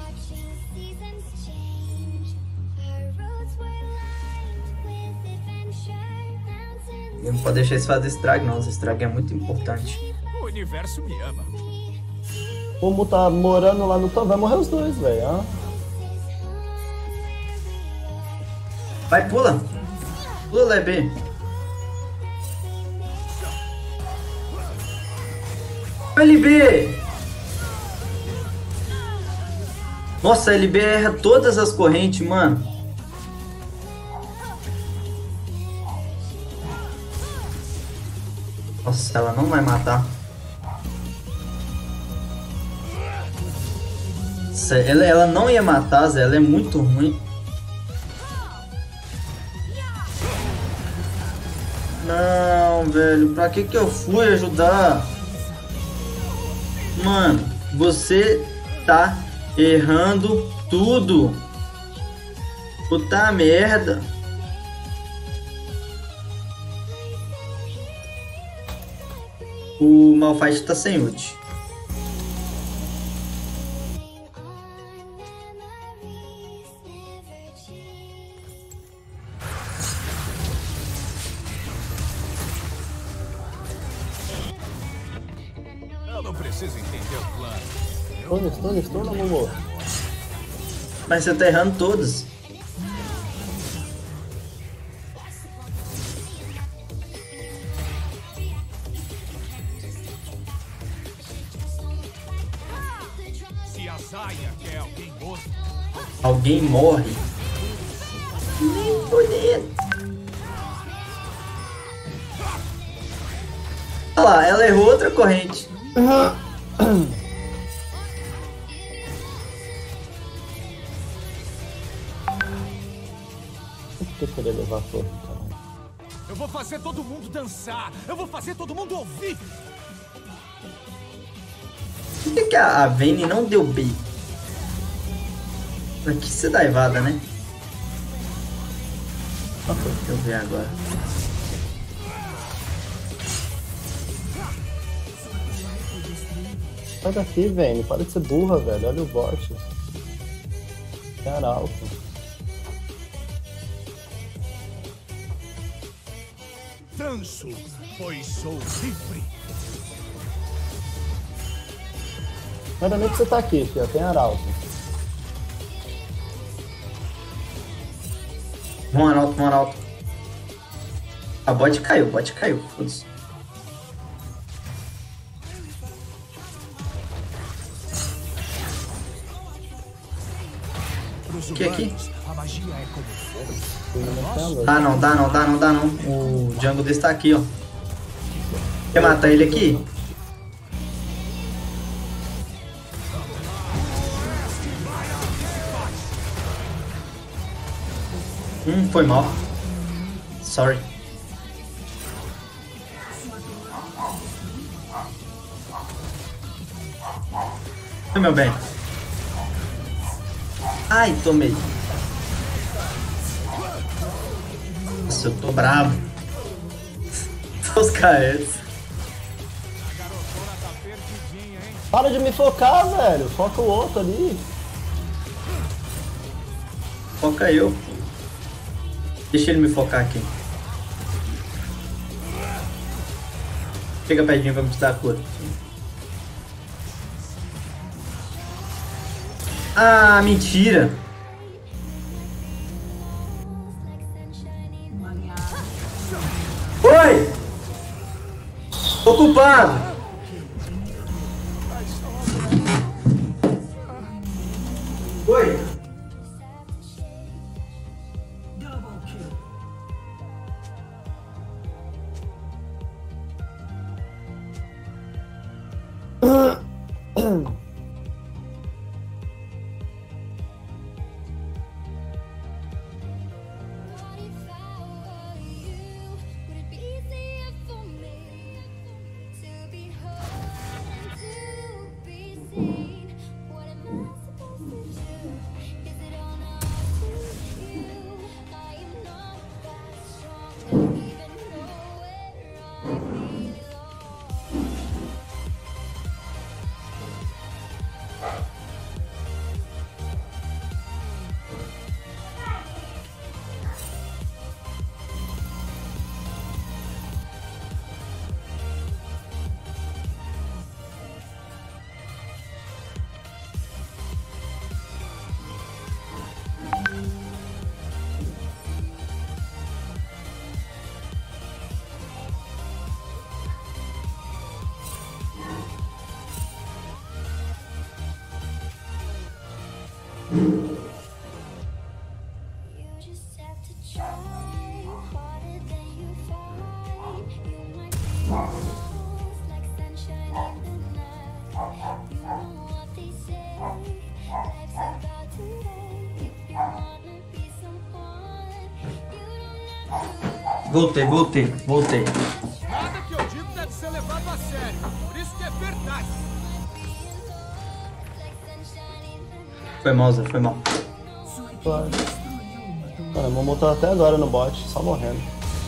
E não pode deixar eles fazer estrago não, esse estrago é muito importante. O universo me ama. Como tá morando lá no top, vai morrer os dois, velho. Ah, Vai, pula. Pula, Lebe. LB! Nossa, a LB erra todas as correntes, mano. Nossa, ela não vai matar. Ela não ia matar, Zé. Ela é muito ruim. Não, velho. Pra que eu fui ajudar? Mano, você tá errando tudo. Puta merda. O Malphite tá sem ult. Eu não preciso entender o plano. Stone, Momo. Mas você tá errando todas. Se a Zaya quer alguém morto, Alguém morre. Nem fodendo. Olha lá, ela errou outra corrente. Por que eu queria levar a torre, cara? eu vou fazer todo mundo dançar. Eu vou fazer todo mundo ouvir. Por que a Vayne não deu B? Aqui você dá evada, né? Deixa eu ver agora. Sai daqui, velho. Para de ser burra, velho. Olha o bot. Cara alto. Danço, pois sou livre. Não era nem que você tá aqui, filho. Tem arauto. Vão arauto. A bot caiu, foda-se. Pros Que aqui? humanos, a magia é como fogo. Dá não. O Django desse tá aqui, ó. Quer matar ele aqui? Foi mal. Sorry. Oi, meu bem. Ai, tomei. Nossa, eu tô bravo. Os KS. Para de me focar, velho. Foca o outro ali. Foca eu. Deixa ele me focar aqui. Chega pertinho, vamos te dar a cura. Ah, mentira! Oi! Ocupado! Oi! Voltei. Nada que eu digo deve ser levado a sério. Por isso que é verdade. Foi mal, Zé, foi mal. Claro. Mano, o Momo tá até agora no bot, só morrendo.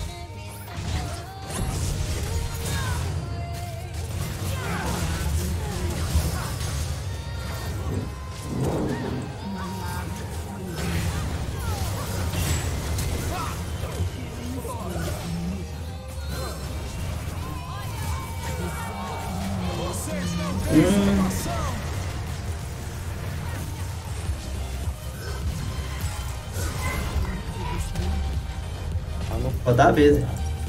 Vou dar a vez.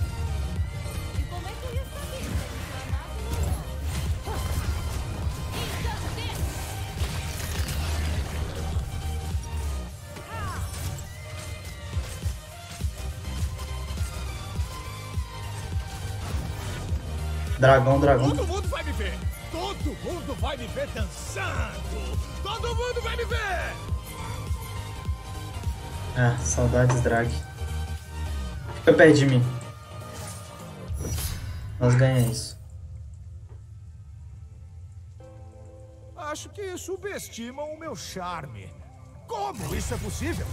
Dragão. Todo mundo vai me ver. Todo mundo vai me ver dançando. Todo mundo vai me ver. Ah, saudades, drag. Fica perto de mim. Nós ganhamos isso. Acho que subestimam o meu charme. Como isso é possível?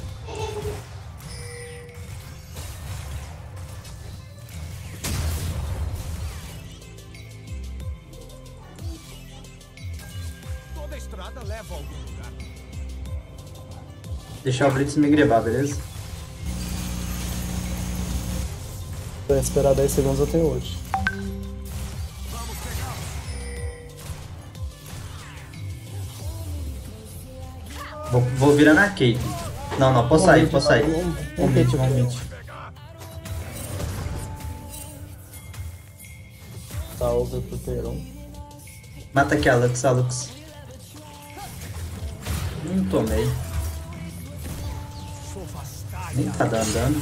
Toda estrada leva a algum lugar. Deixar o Blitz me grebar, beleza? Se eu esperar 10 segundos eu tenho ult. Vou virar na Kate. Não, posso sair. Um hit. Tá over pro Teron. Mata aqui a Lux. Tomei. Nem tá dando dano.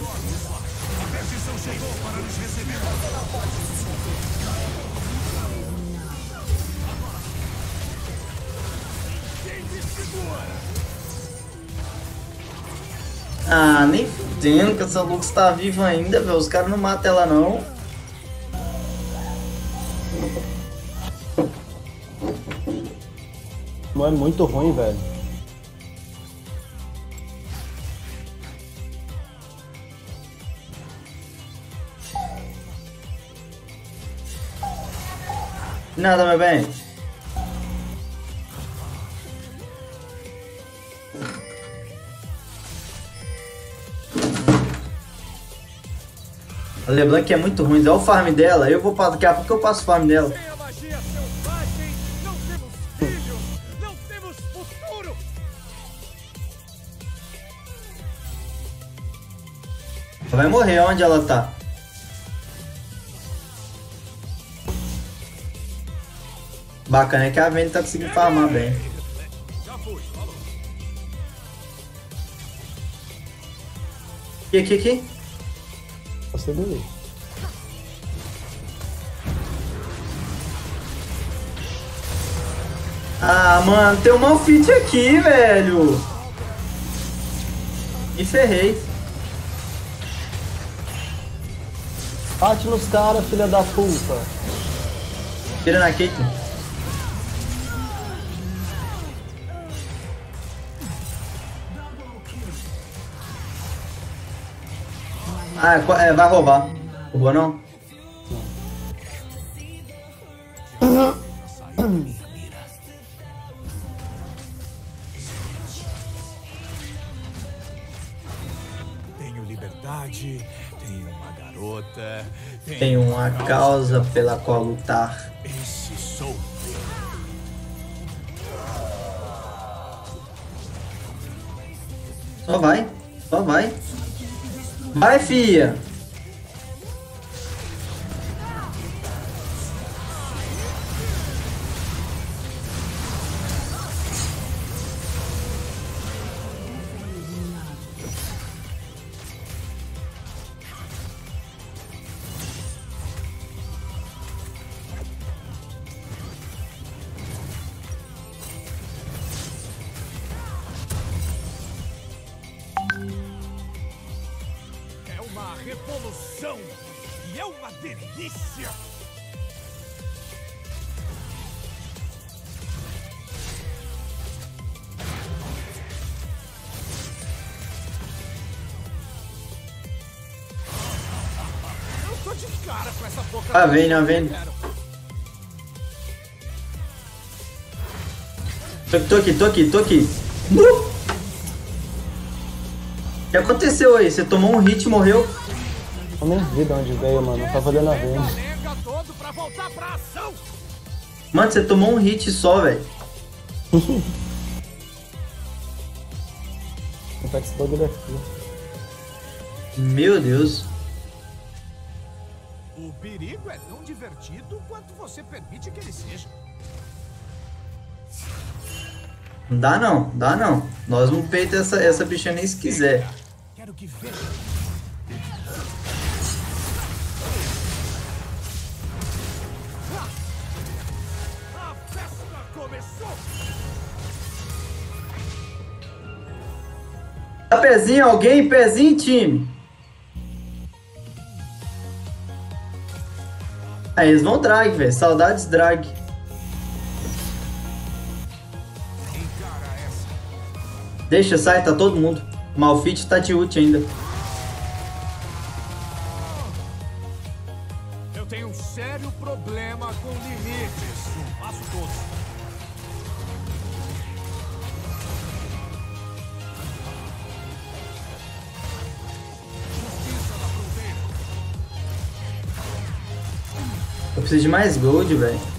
Ah, nem fudendo que essa Lux tá viva ainda, velho. Os caras não matam ela, não. Não é muito ruim, velho. Nada, meu bem. A LeBlanc é muito ruim. Olha o farm dela. Daqui a pouco eu passo o farm dela. Sem a magia selvagem, não temos filhos, não temos futuro. Ela vai morrer. Onde ela tá? Bacana é que a Vayne tá conseguindo farmar bem. Já fui, falou. Aqui. Você dormir. Ah, mano, tem um Malphite aqui, velho. Me ferrei. Bate nos caras, filha da puta. Tira na Kate. Ah, vai roubar. Roubou não? Tenho liberdade, tenho uma garota, Tenho uma causa pela qual lutar. Esse sou eu. Só vai. Vai, fia. ação. E é uma delícia. Eu tô de cara com essa boca. Ah, vem, vem. Tô aqui. O que aconteceu aí? Você tomou um hit e morreu? Eu nem vi de onde veio, mano. Eu tava olhando a venda. Todo pra voltar pra ação. Mano, você tomou um hit só, velho. Não tá com esse bagulho aqui. Meu Deus. O perigo é tão divertido quanto você permite que ele seja. Não dá não. Nós não peita essa bicha nem se quiser. Quero que veja. A festa começou. Dá pezinho, alguém? Pezinho, time. Aí eles vão drag, velho. Saudades drag. Deixa, sai, tá todo mundo. Malfit tá de ult ainda. Eu tenho um sério problema com limites. Não faço todos. Justiça da fronteira. Eu preciso de mais gold, velho.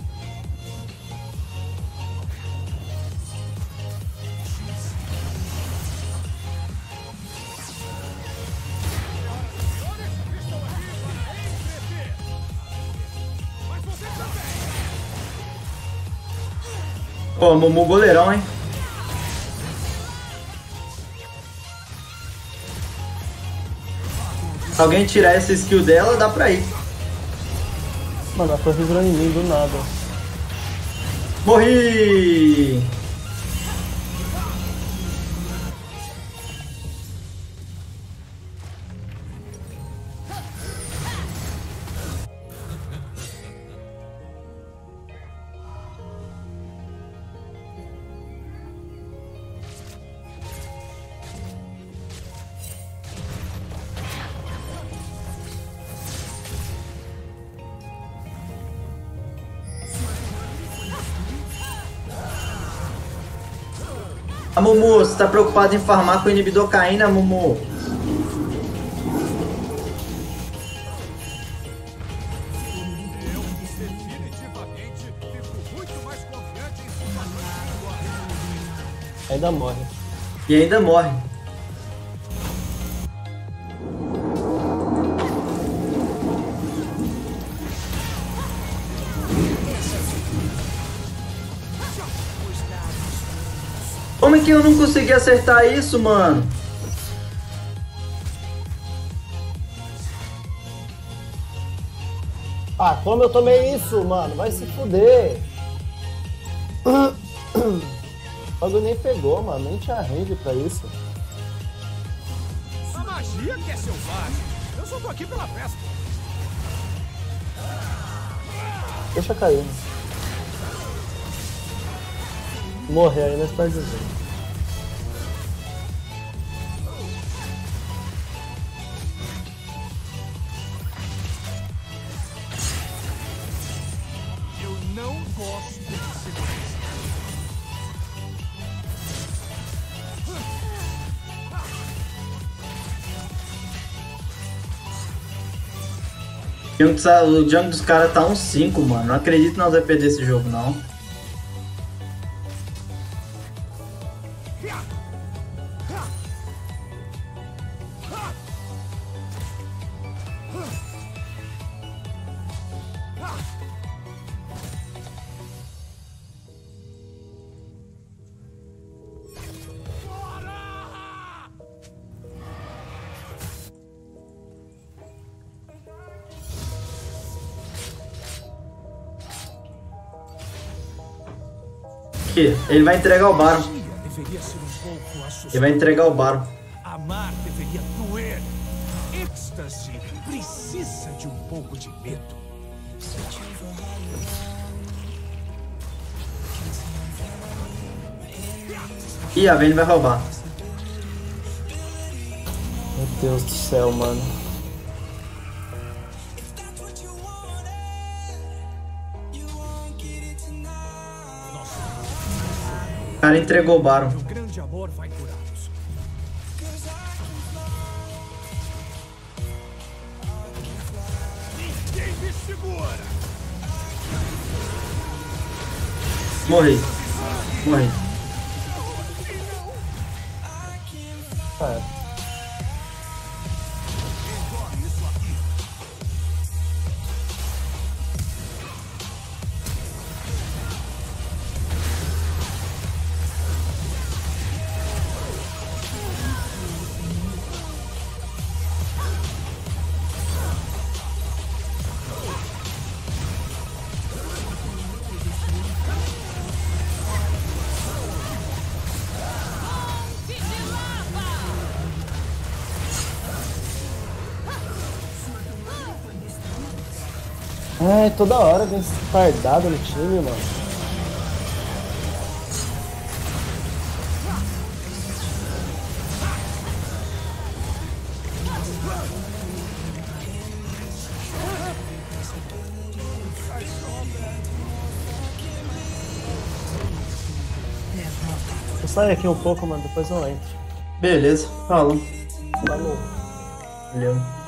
Pô, Mumu goleirão, hein? Se alguém tirar essa skill dela, dá pra ir. Mano, ela foi virando em mim do nada. Morri! A Mumu, você tá preocupado em farmar com o inibidor Caína, Mumu? Eu definitivamente fico muito mais confiante em situações agora. Ainda morre. E ainda morre. Como é que eu não consegui acertar isso, mano? Ah, como eu tomei isso, mano? Vai se fuder. O bagulho nem pegou, mano. Nem tinha range pra isso. A magia que é selvagem. Eu só tô aqui pela festa. Deixa cair. Morrer aí nós perdemos. Eu não gosto de segurança. O jungle dos caras tá uns 5, mano. Não acredito que nós vamos perder esse jogo, não. Ele vai entregar o Baron. Deveria ser um pouco assustador. Ele vai entregar o Baron. Amar deveria doer. Êxtase precisa de um pouco de medo. Ih, a Vayne vai roubar. Meu Deus do céu, mano. O cara entregou o Baron. Meu grande amor vai curá-los. Ninguém me segura. Morri. Morri. Cara, ai, toda hora vem esse fardado no time, mano. Eu saio aqui um pouco, mano, depois eu entro. Beleza, falou. Falou. Valeu.